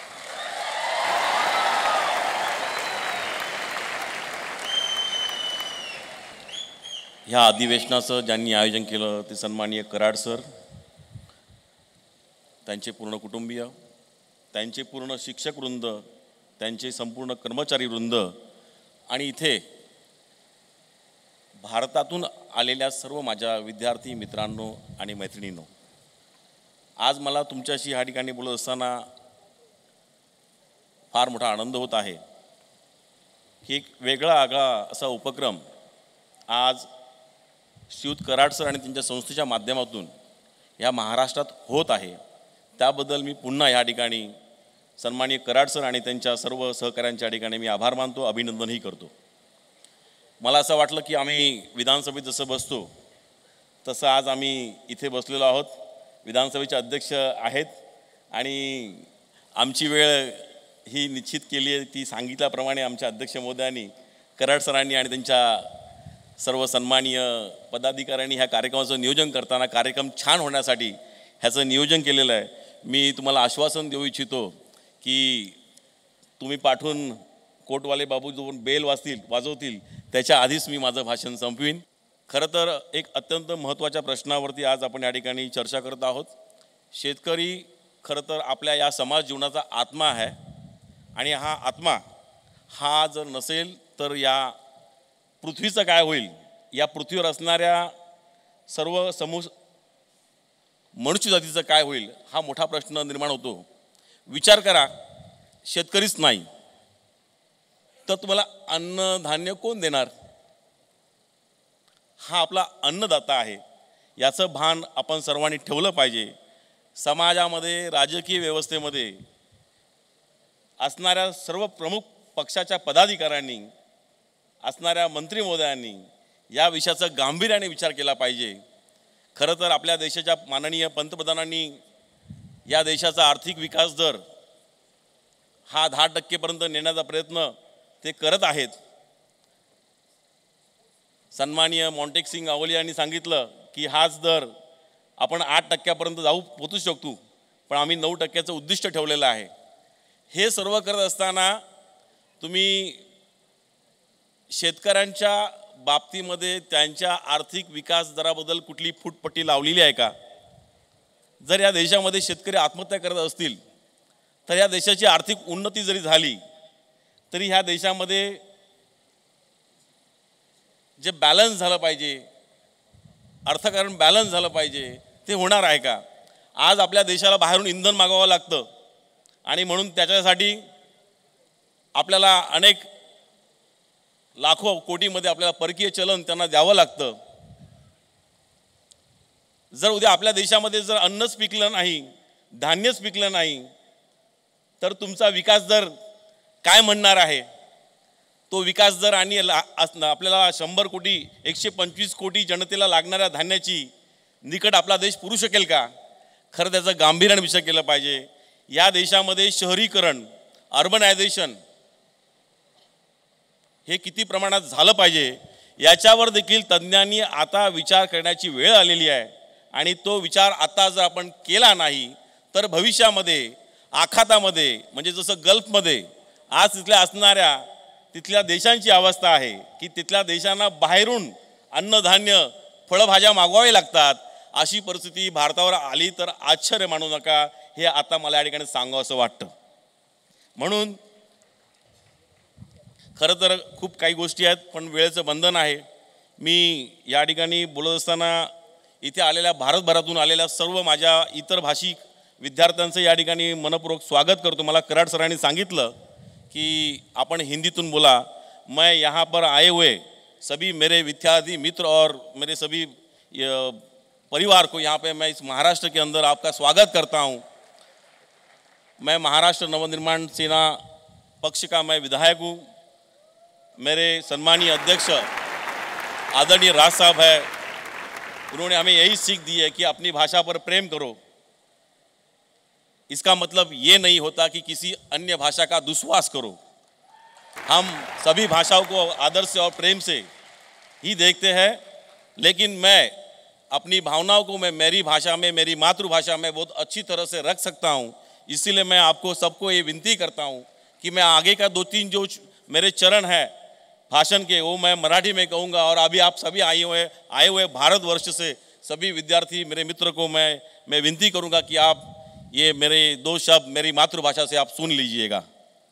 ह्या अधिवेशनाचं ज्यांनी आयोजन केलं ते सन्माननीय कराड सर, त्यांचे पूर्ण कुटुंबीय, त्यांचे पूर्ण शिक्षक वृंद, त्यांचे संपूर्ण कर्मचारी वृंद आणि इथे भारतातून आलेल्या सर्व माझ्या विद्यार्थी मित्रांनो आणि मैत्रिणींनो, आज मला तुमच्याशी ह्या ठिकाणी बोलत असताना फार मोठा आनंद होत आहे की एक वेगळा आगळा असा उपक्रम आज श्रीयुत कराड सर आणि त्यांच्या संस्थेच्या माध्यमातून या महाराष्ट्रात होत आहे। त्याबद्दल मी पुन्हा ह्या ठिकाणी सन्माननीय कराड सर आणि त्यांच्या सर्व सहकाऱ्यांच्या ठिकाणी मी आभार मानतो, अभिनंदनही करतो। मला असं वाटलं की आम्ही विधानसभेत जसं बसतो तसं आज आम्ही इथे बसलेलो आहोत विधानसभेचे अध्यक्ष आहेत आणि आमची वेळ ही निश्चित केली आहे ती सांगितल्याप्रमाणे आमच्या अध्यक्ष महोदयांनी कराड सरांनी आणि त्यांच्या सर्व सन्माननीय पदाधिकाऱ्यांनी ह्या कार्यक्रमाचं नियोजन करताना कार्यक्रम छान होण्यासाठी ह्याचं नियोजन केलेलं आहे. मी तुम्हाला आश्वासन देऊ इच्छितो की तुम्ही पाठवून कोटवाले बाबू जो बेल वाजतील वाजवतील त्याच्या आधीच मी माझं भाषण संपवीन. खरं तर एक अत्यंत महत्त्वाच्या प्रश्नावरती आज आपण या ठिकाणी चर्चा करत आहोत. शेतकरी खरं तर आपल्या या समाज जीवनाचा आत्मा आहे आणि हा आत्मा हा जर नसेल तर या पृथ्वीचं काय होईल, या पृथ्वीवर असणाऱ्या सर्व समूह मनुष्य जातीचं काय होईल हा मोठा प्रश्न निर्माण होतो. विचार करा, शेतकरीच नाही तर तुम्हाला अन्नधान्य कोण देणार? हा आपला अन्नदाता आहे, याचं भान आपण सर्वांनी ठेवलं पाहिजे. समाजामध्ये राजकीय व्यवस्थेमध्ये असणाऱ्या सर्व प्रमुख पक्षाच्या पदाधिकाऱ्यांनी असणाऱ्या मंत्री महोदयांनी या विषयाचा गांभीर्याने विचार केला पाहिजे. खरं तर आपल्या देशाच्या माननीय पंतप्रधानांनी या देशाचा आर्थिक विकास दर हा दहा टक्केपर्यंत नेण्याचा प्रयत्न ते करत आहेत. सन्माननीय मॉन्टेक सिंग अवली यांनी सांगितलं की हाच दर आपण आठ टक्क्यापर्यंत जाऊ पोचू शकतो, पण आम्ही नऊ टक्क्याचं उद्दिष्ट ठेवलेलं आहे. हे सर्व करत असताना तुम्ही शेतकऱ्यांच्या बाबतीमध्ये त्यांच्या आर्थिक विकास दराबद्दल कुठली फूटपट्टी लावलेली आहे का? जर या देशामध्ये शेतकरी आत्महत्या करत असतील तर या देशाची आर्थिक उन्नती जरी झाली तरी ह्या देशामध्ये जे बॅलन्स झालं पाहिजे, अर्थकारण बॅलन्स झालं पाहिजे, ते होणार आहे का? आज आपल्या देशाला बाहेरून इंधन मागवावं लागतं आणि म्हणून त्याच्यासाठी आपल्याला अनेक लाखो कोटीमध्ये आपल्याला परकीय चलन त्यांना द्यावं लागतं. जर उद्या आपल्या देशामध्ये जर अन्नच पिकलं नाही, धान्यच पिकलं नाही तर तुमचा विकास दर काय म्हणणार आहे? तो विकास दर आणि आपल्याला शंभर कोटी एकशे पंचवीस कोटी जनतेला लागणाऱ्या धान्याची निकट आपला देश पुरू शकेल का? खरं त्याचं गांभीर्याने विचार केला पाहिजे. या देशामध्ये शहरीकरण, अर्बनायझेशन हे किती प्रमाणात झालं पाहिजे याच्यावर देखील तज्ज्ञांनी आता विचार करण्याची वेळ आलेली आहे आणि तो विचार आता जर आपण केला नाही तर भविष्यामध्ये आखातामध्ये म्हणजे जसं गल्फमध्ये आज तिथल्या असणाऱ्या तिथल्या देशांची अवस्था आहे की तिथल्या देशांना बाहेरून अन्नधान्य फळभाज्या मागवावे लागतात, अशी परिस्थिती भारतावर आली तर आश्चर्य मानू नका, हे आता मला या ठिकाणी सांगावं असं वाटतं. म्हणून खरं तर खूप काही गोष्टी आहेत पण वेळेचं बंधन आहे. मी या ठिकाणी बोलत असताना इथे आलेल्या भारतभरातून आलेल्या सर्व माझ्या इतर भाषिक विद्यार्थ्यांचं या ठिकाणी मनपूर्वक स्वागत करतो. मला कराड सरांनी सांगितलं कि आपण हिंदीतून बोला. मैं यहाँ पर आए हुए सभी मेरे विद्यार्थी मित्र और मेरे सभी परिवार को यहाँ पे मैं इस महाराष्ट्र के अंदर आपका स्वागत करता हूँ. मैं महाराष्ट्र नवनिर्माण सेना पक्ष का मैं विधायक हूँ. मेरे सम्मानीय अध्यक्ष आदरणीय राज साहब है, उन्होंने हमें यही सीख दी है कि अपनी भाषा पर प्रेम करो. इसका मतलब ये नहीं होता कि किसी अन्य भाषा का दुस्वास करो. हम सभी भाषाओं को आदर से और प्रेम से ही देखते हैं, लेकिन मैं अपनी भावनाओं को मैं मेरी भाषा में, मेरी मातृभाषा में बहुत अच्छी तरह से रख सकता हूँ. इसीलिए मैं आपको सबको ये विनती करता हूँ कि मैं आगे का दो तीन जो मेरे चरण हैं भाषण के वो मैं मराठी में कहूँगा. और अभी आप सभी आए हुए आए हुए भारतवर्ष से सभी विद्यार्थी मेरे मित्र को मैं मैं विनती करूँगा कि आप ये मेरे दो शब्द मेरी मातृभाषा से आप सुन लीजिएगा.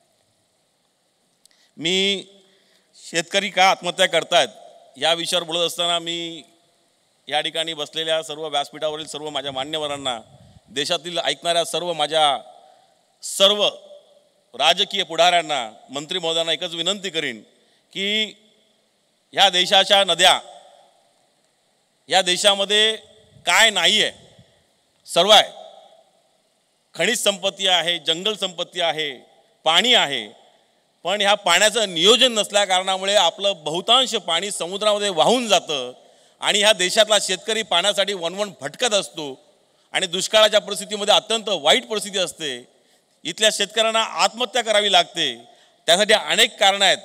मी शेतकरी का आत्महत्या करतायत या विषयावर बोलत असताना मी या ठिकाणी बसलेल्या सर्व व्यासपीठावरील सर्व माझ्या मान्यवरांना, देशातील ऐकणाऱ्या सर्व माझ्या सर्व राजकीय पुढाऱ्यांना, मंत्री महोदयांना एकच विनंती करीन की ह्या देशाच्या नद्या, या देशामध्ये काय नाही आहे, सर्व आहे. खनिज संपत्ती आहे, जंगल संपत्ती आहे, पाणी आहे, पण ह्या पाण्याचं नियोजन नसल्या कारणामुळे आपलं बहुतांश पाणी समुद्रामध्ये वाहून जातं आणि ह्या देशातला शेतकरी पाण्यासाठी वणवण भटकत असतो. आणि दुष्काळाच्या परिस्थितीमध्ये अत्यंत वाईट परिस्थिती असते, इथल्या शेतकऱ्यांना आत्महत्या करावी लागते, त्यासाठी अनेक कारणं आहेत.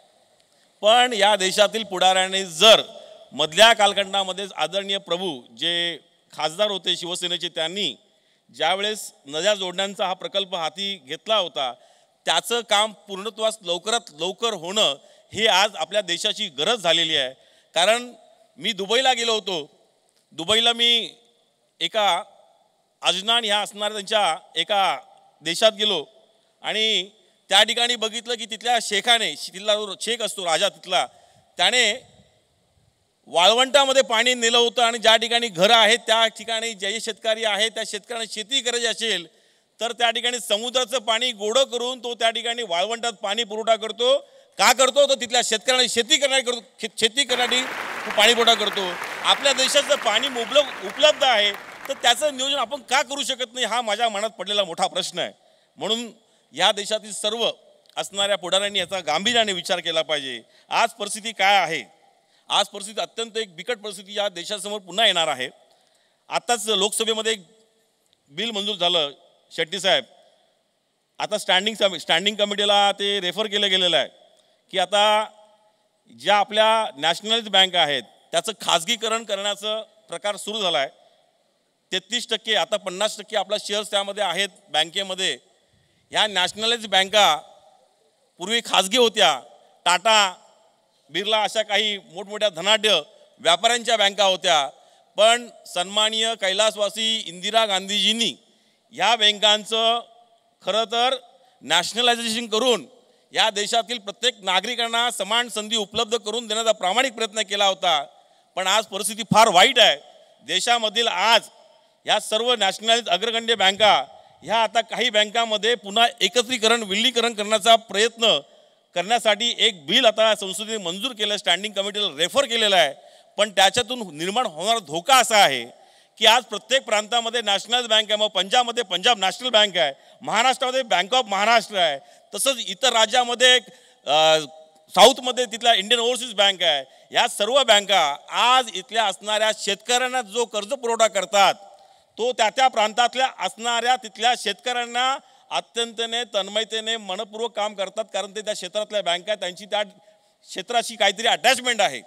पण या देशातील पुढाऱ्याने जर मधल्या कालखंडामध्ये आदरणीय प्रभू जे खासदार होते शिवसेनेचे, त्यांनी ज्यावेळेस नद्या जोडण्याचा हा प्रकल्प हाती घेतला होता, त्याचं काम पूर्णत्वास लवकरात लवकर होणं हे आज आपल्या देशाची गरज झालेली आहे. कारण मी दुबईला गेलो होतो. दुबईला मी एका अजनान ह्या असणाऱ्या त्यांच्या एका देशात गेलो आणि त्या ठिकाणी बघितलं की तिथल्या शेखाने, तिथला जो शेख असतो राजा तिथला, त्याने वाळवंटामध्ये पाणी नेलं होतं आणि ज्या ठिकाणी घरं आहेत त्या ठिकाणी जे शेतकरी आहेत त्या शेतकऱ्यांना शेती करायची असेल तर त्या ठिकाणी समुद्राचं पाणी गोडं करून तो त्या ठिकाणी वाळवंटात पाणी पुरवठा करतो. का करतो? तर तिथल्या शेतकऱ्यांना शेती करण्यासाठी करतो, शेती करण्यासाठी पाणी पुरवठा करतो. आपल्या देशात जर पाणी मुबलक उपलब्ध आहे तर त्याचं नियोजन आपण का करू शकत नाही, हा माझ्या मनात पडलेला मोठा प्रश्न आहे. म्हणून या देशातील सर्व असणाऱ्या पुढाऱ्यांनी याचा गांभीर्याने विचार केला पाहिजे. आज परिस्थिती काय आहे? आज परिस्थिती अत्यंत एक बिकट परिस्थिती या देशासमोर पुन्हा येणार आहे. आत्ताच लोकसभेमध्ये एक बिल मंजूर झालं शेट्टी साहेब. आता स्टँडिंग स्टँडिंग कमिटीला ते रेफर केलं गेलेलं आहे की आता ज्या आपल्या नॅशनलाइज बँक आहेत त्याचं खाजगीकरण करण्याचं प्रकार सुरू झाला आहे. तेहतीस टक्के आता पन्नास टक्के आपला शेअर्स त्यामध्ये आहेत बँकेमध्ये. ह्या नॅशनलाइज बँका पूर्वी खाजगी होत्या. टाटा, बिर्ला अशा काही मोठमोठ्या धनाढ्य व्यापाऱ्यांच्या बँका होत्या. पण सन्माननीय कैलासवासी इंदिरा गांधीजींनी ह्या बँकांचं खरं तर नॅशनलायझेशन करून या देशातील प्रत्येक नागरिकांना समान संधी उपलब्ध करून देण्याचा प्रामाणिक प्रयत्न केला होता. पण आज परिस्थिती फार वाईट आहे. देशामधील आज ह्या सर्व नॅशनलाइज अग्रगण्य बँका ह्या आता काही बँकामध्ये पुन्हा एकत्रीकरण विलीनीकरण करण्याचा प्रयत्न करण्यासाठी एक बिल आता संसदेने मंजूर केलं, स्टँडिंग कमिटीला रेफर केलेलं आहे. पण त्याच्यातून निर्माण होणारा धोका असा आहे की आज प्रत्येक प्रांतामध्ये नॅशनलाइज बँक आहे. मग पंजाबमध्ये पंजाब नॅशनल बँक आहे, महाराष्ट्रामध्ये बँक ऑफ महाराष्ट्र आहे, तसंच इतर राज्यामध्ये साऊथमध्ये तिथला इंडियन ओव्हरसीज बँक आहे. या सर्व बँका आज इथल्या असणाऱ्या शेतकऱ्यांना जो कर्ज पुरवठा करतात तो त्या त्या प्रांतातल्या असणाऱ्या तिथल्या शेतकऱ्यांना अत्यंतने तन्मयतेने मनपूर्वक काम करतात. कारण ते त्या क्षेत्रातल्या बँका त्यांची त्या क्षेत्राशी काहीतरी अटॅचमेंट आहे.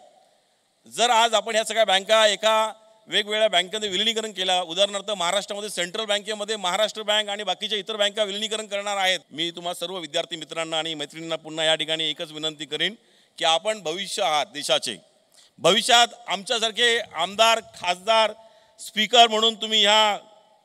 जर आज आपण ह्या सगळ्या बँका एका वेगवेगळ्या बँकेमध्ये विलिनीकरण केला, उदाहरणार्थ महाराष्ट्रामध्ये सेंट्रल बँकेमध्ये महाराष्ट्र बँक आणि बाकीच्या इतर बँका विलिनीकरण करणार आहेत. मी तुम्हा सर्व विद्यार्थी मित्रांना आणि मैत्रिणींना पुन्हा या ठिकाणी एकच विनंती करीन की आपण भविष्य आहात देशाचे. भविष्यात आमच्यासारखे आमदार, खासदार, स्पीकर म्हणून तुम्ही ह्या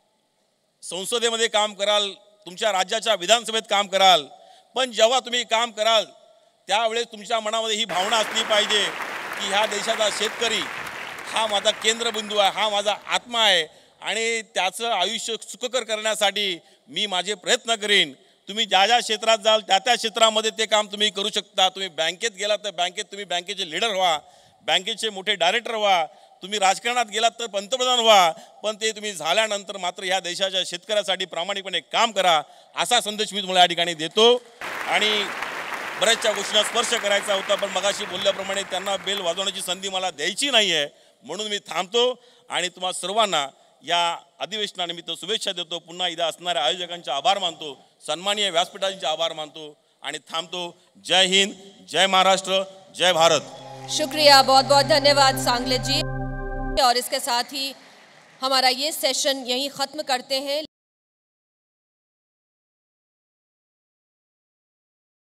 संसदेमध्ये काम कराल, तुमच्या राज्याच्या विधानसभेत काम कराल. पण जेव्हा तुम्ही काम कराल त्यावेळेस तुमच्या मनामध्ये ही भावना असली पाहिजे की ह्या देशाचा शेतकरी हा माझा केंद्रबिंदू आहे, हा माझा आत्मा आहे आणि त्याचं आयुष्य सुखकर करण्यासाठी मी माझे प्रयत्न करीन. तुम्ही ज्या ज्या क्षेत्रात जाल त्या त्या क्षेत्रामध्ये ते काम तुम्ही करू शकता. तुम्ही बँकेत गेलात तर बँकेत तुम्ही बँकेचे लीडर व्हा, बँकेचे मोठे डायरेक्टर व्हा. तुम्ही राजकारणात गेलात तर पंतप्रधान व्हा. पण ते तुम्ही झाल्यानंतर मात्र ह्या देशाच्या शेतकऱ्यासाठी प्रामाणिकपणे काम करा, असा संदेश मी तुम्हाला या ठिकाणी देतो. आणि बऱ्याचशा गोष्टींना स्पर्श करायचा होता पण मगाशी बोलल्याप्रमाणे त्यांना बेल वाजवण्याची संधी मला द्यायची नाही आहे. म्हणून मी थांबतो आणि तुम्हा सर्वांना या अधिवेशनानिमित्त शुभेच्छा देतो. पुन्हा इथं असणाऱ्या आयोजकांचे आभार मानतो, सन्माननीय व्यासपीठांचे आभार मानतो आणि थांबतो. जय हिंद, जय महाराष्ट्र, जय भारत. शुक्रिया, बहुत बहुत धन्यवाद सांगले जी. और इसके साथ ही हमारा ये सेशन यहीं ख़त्म करते हैं.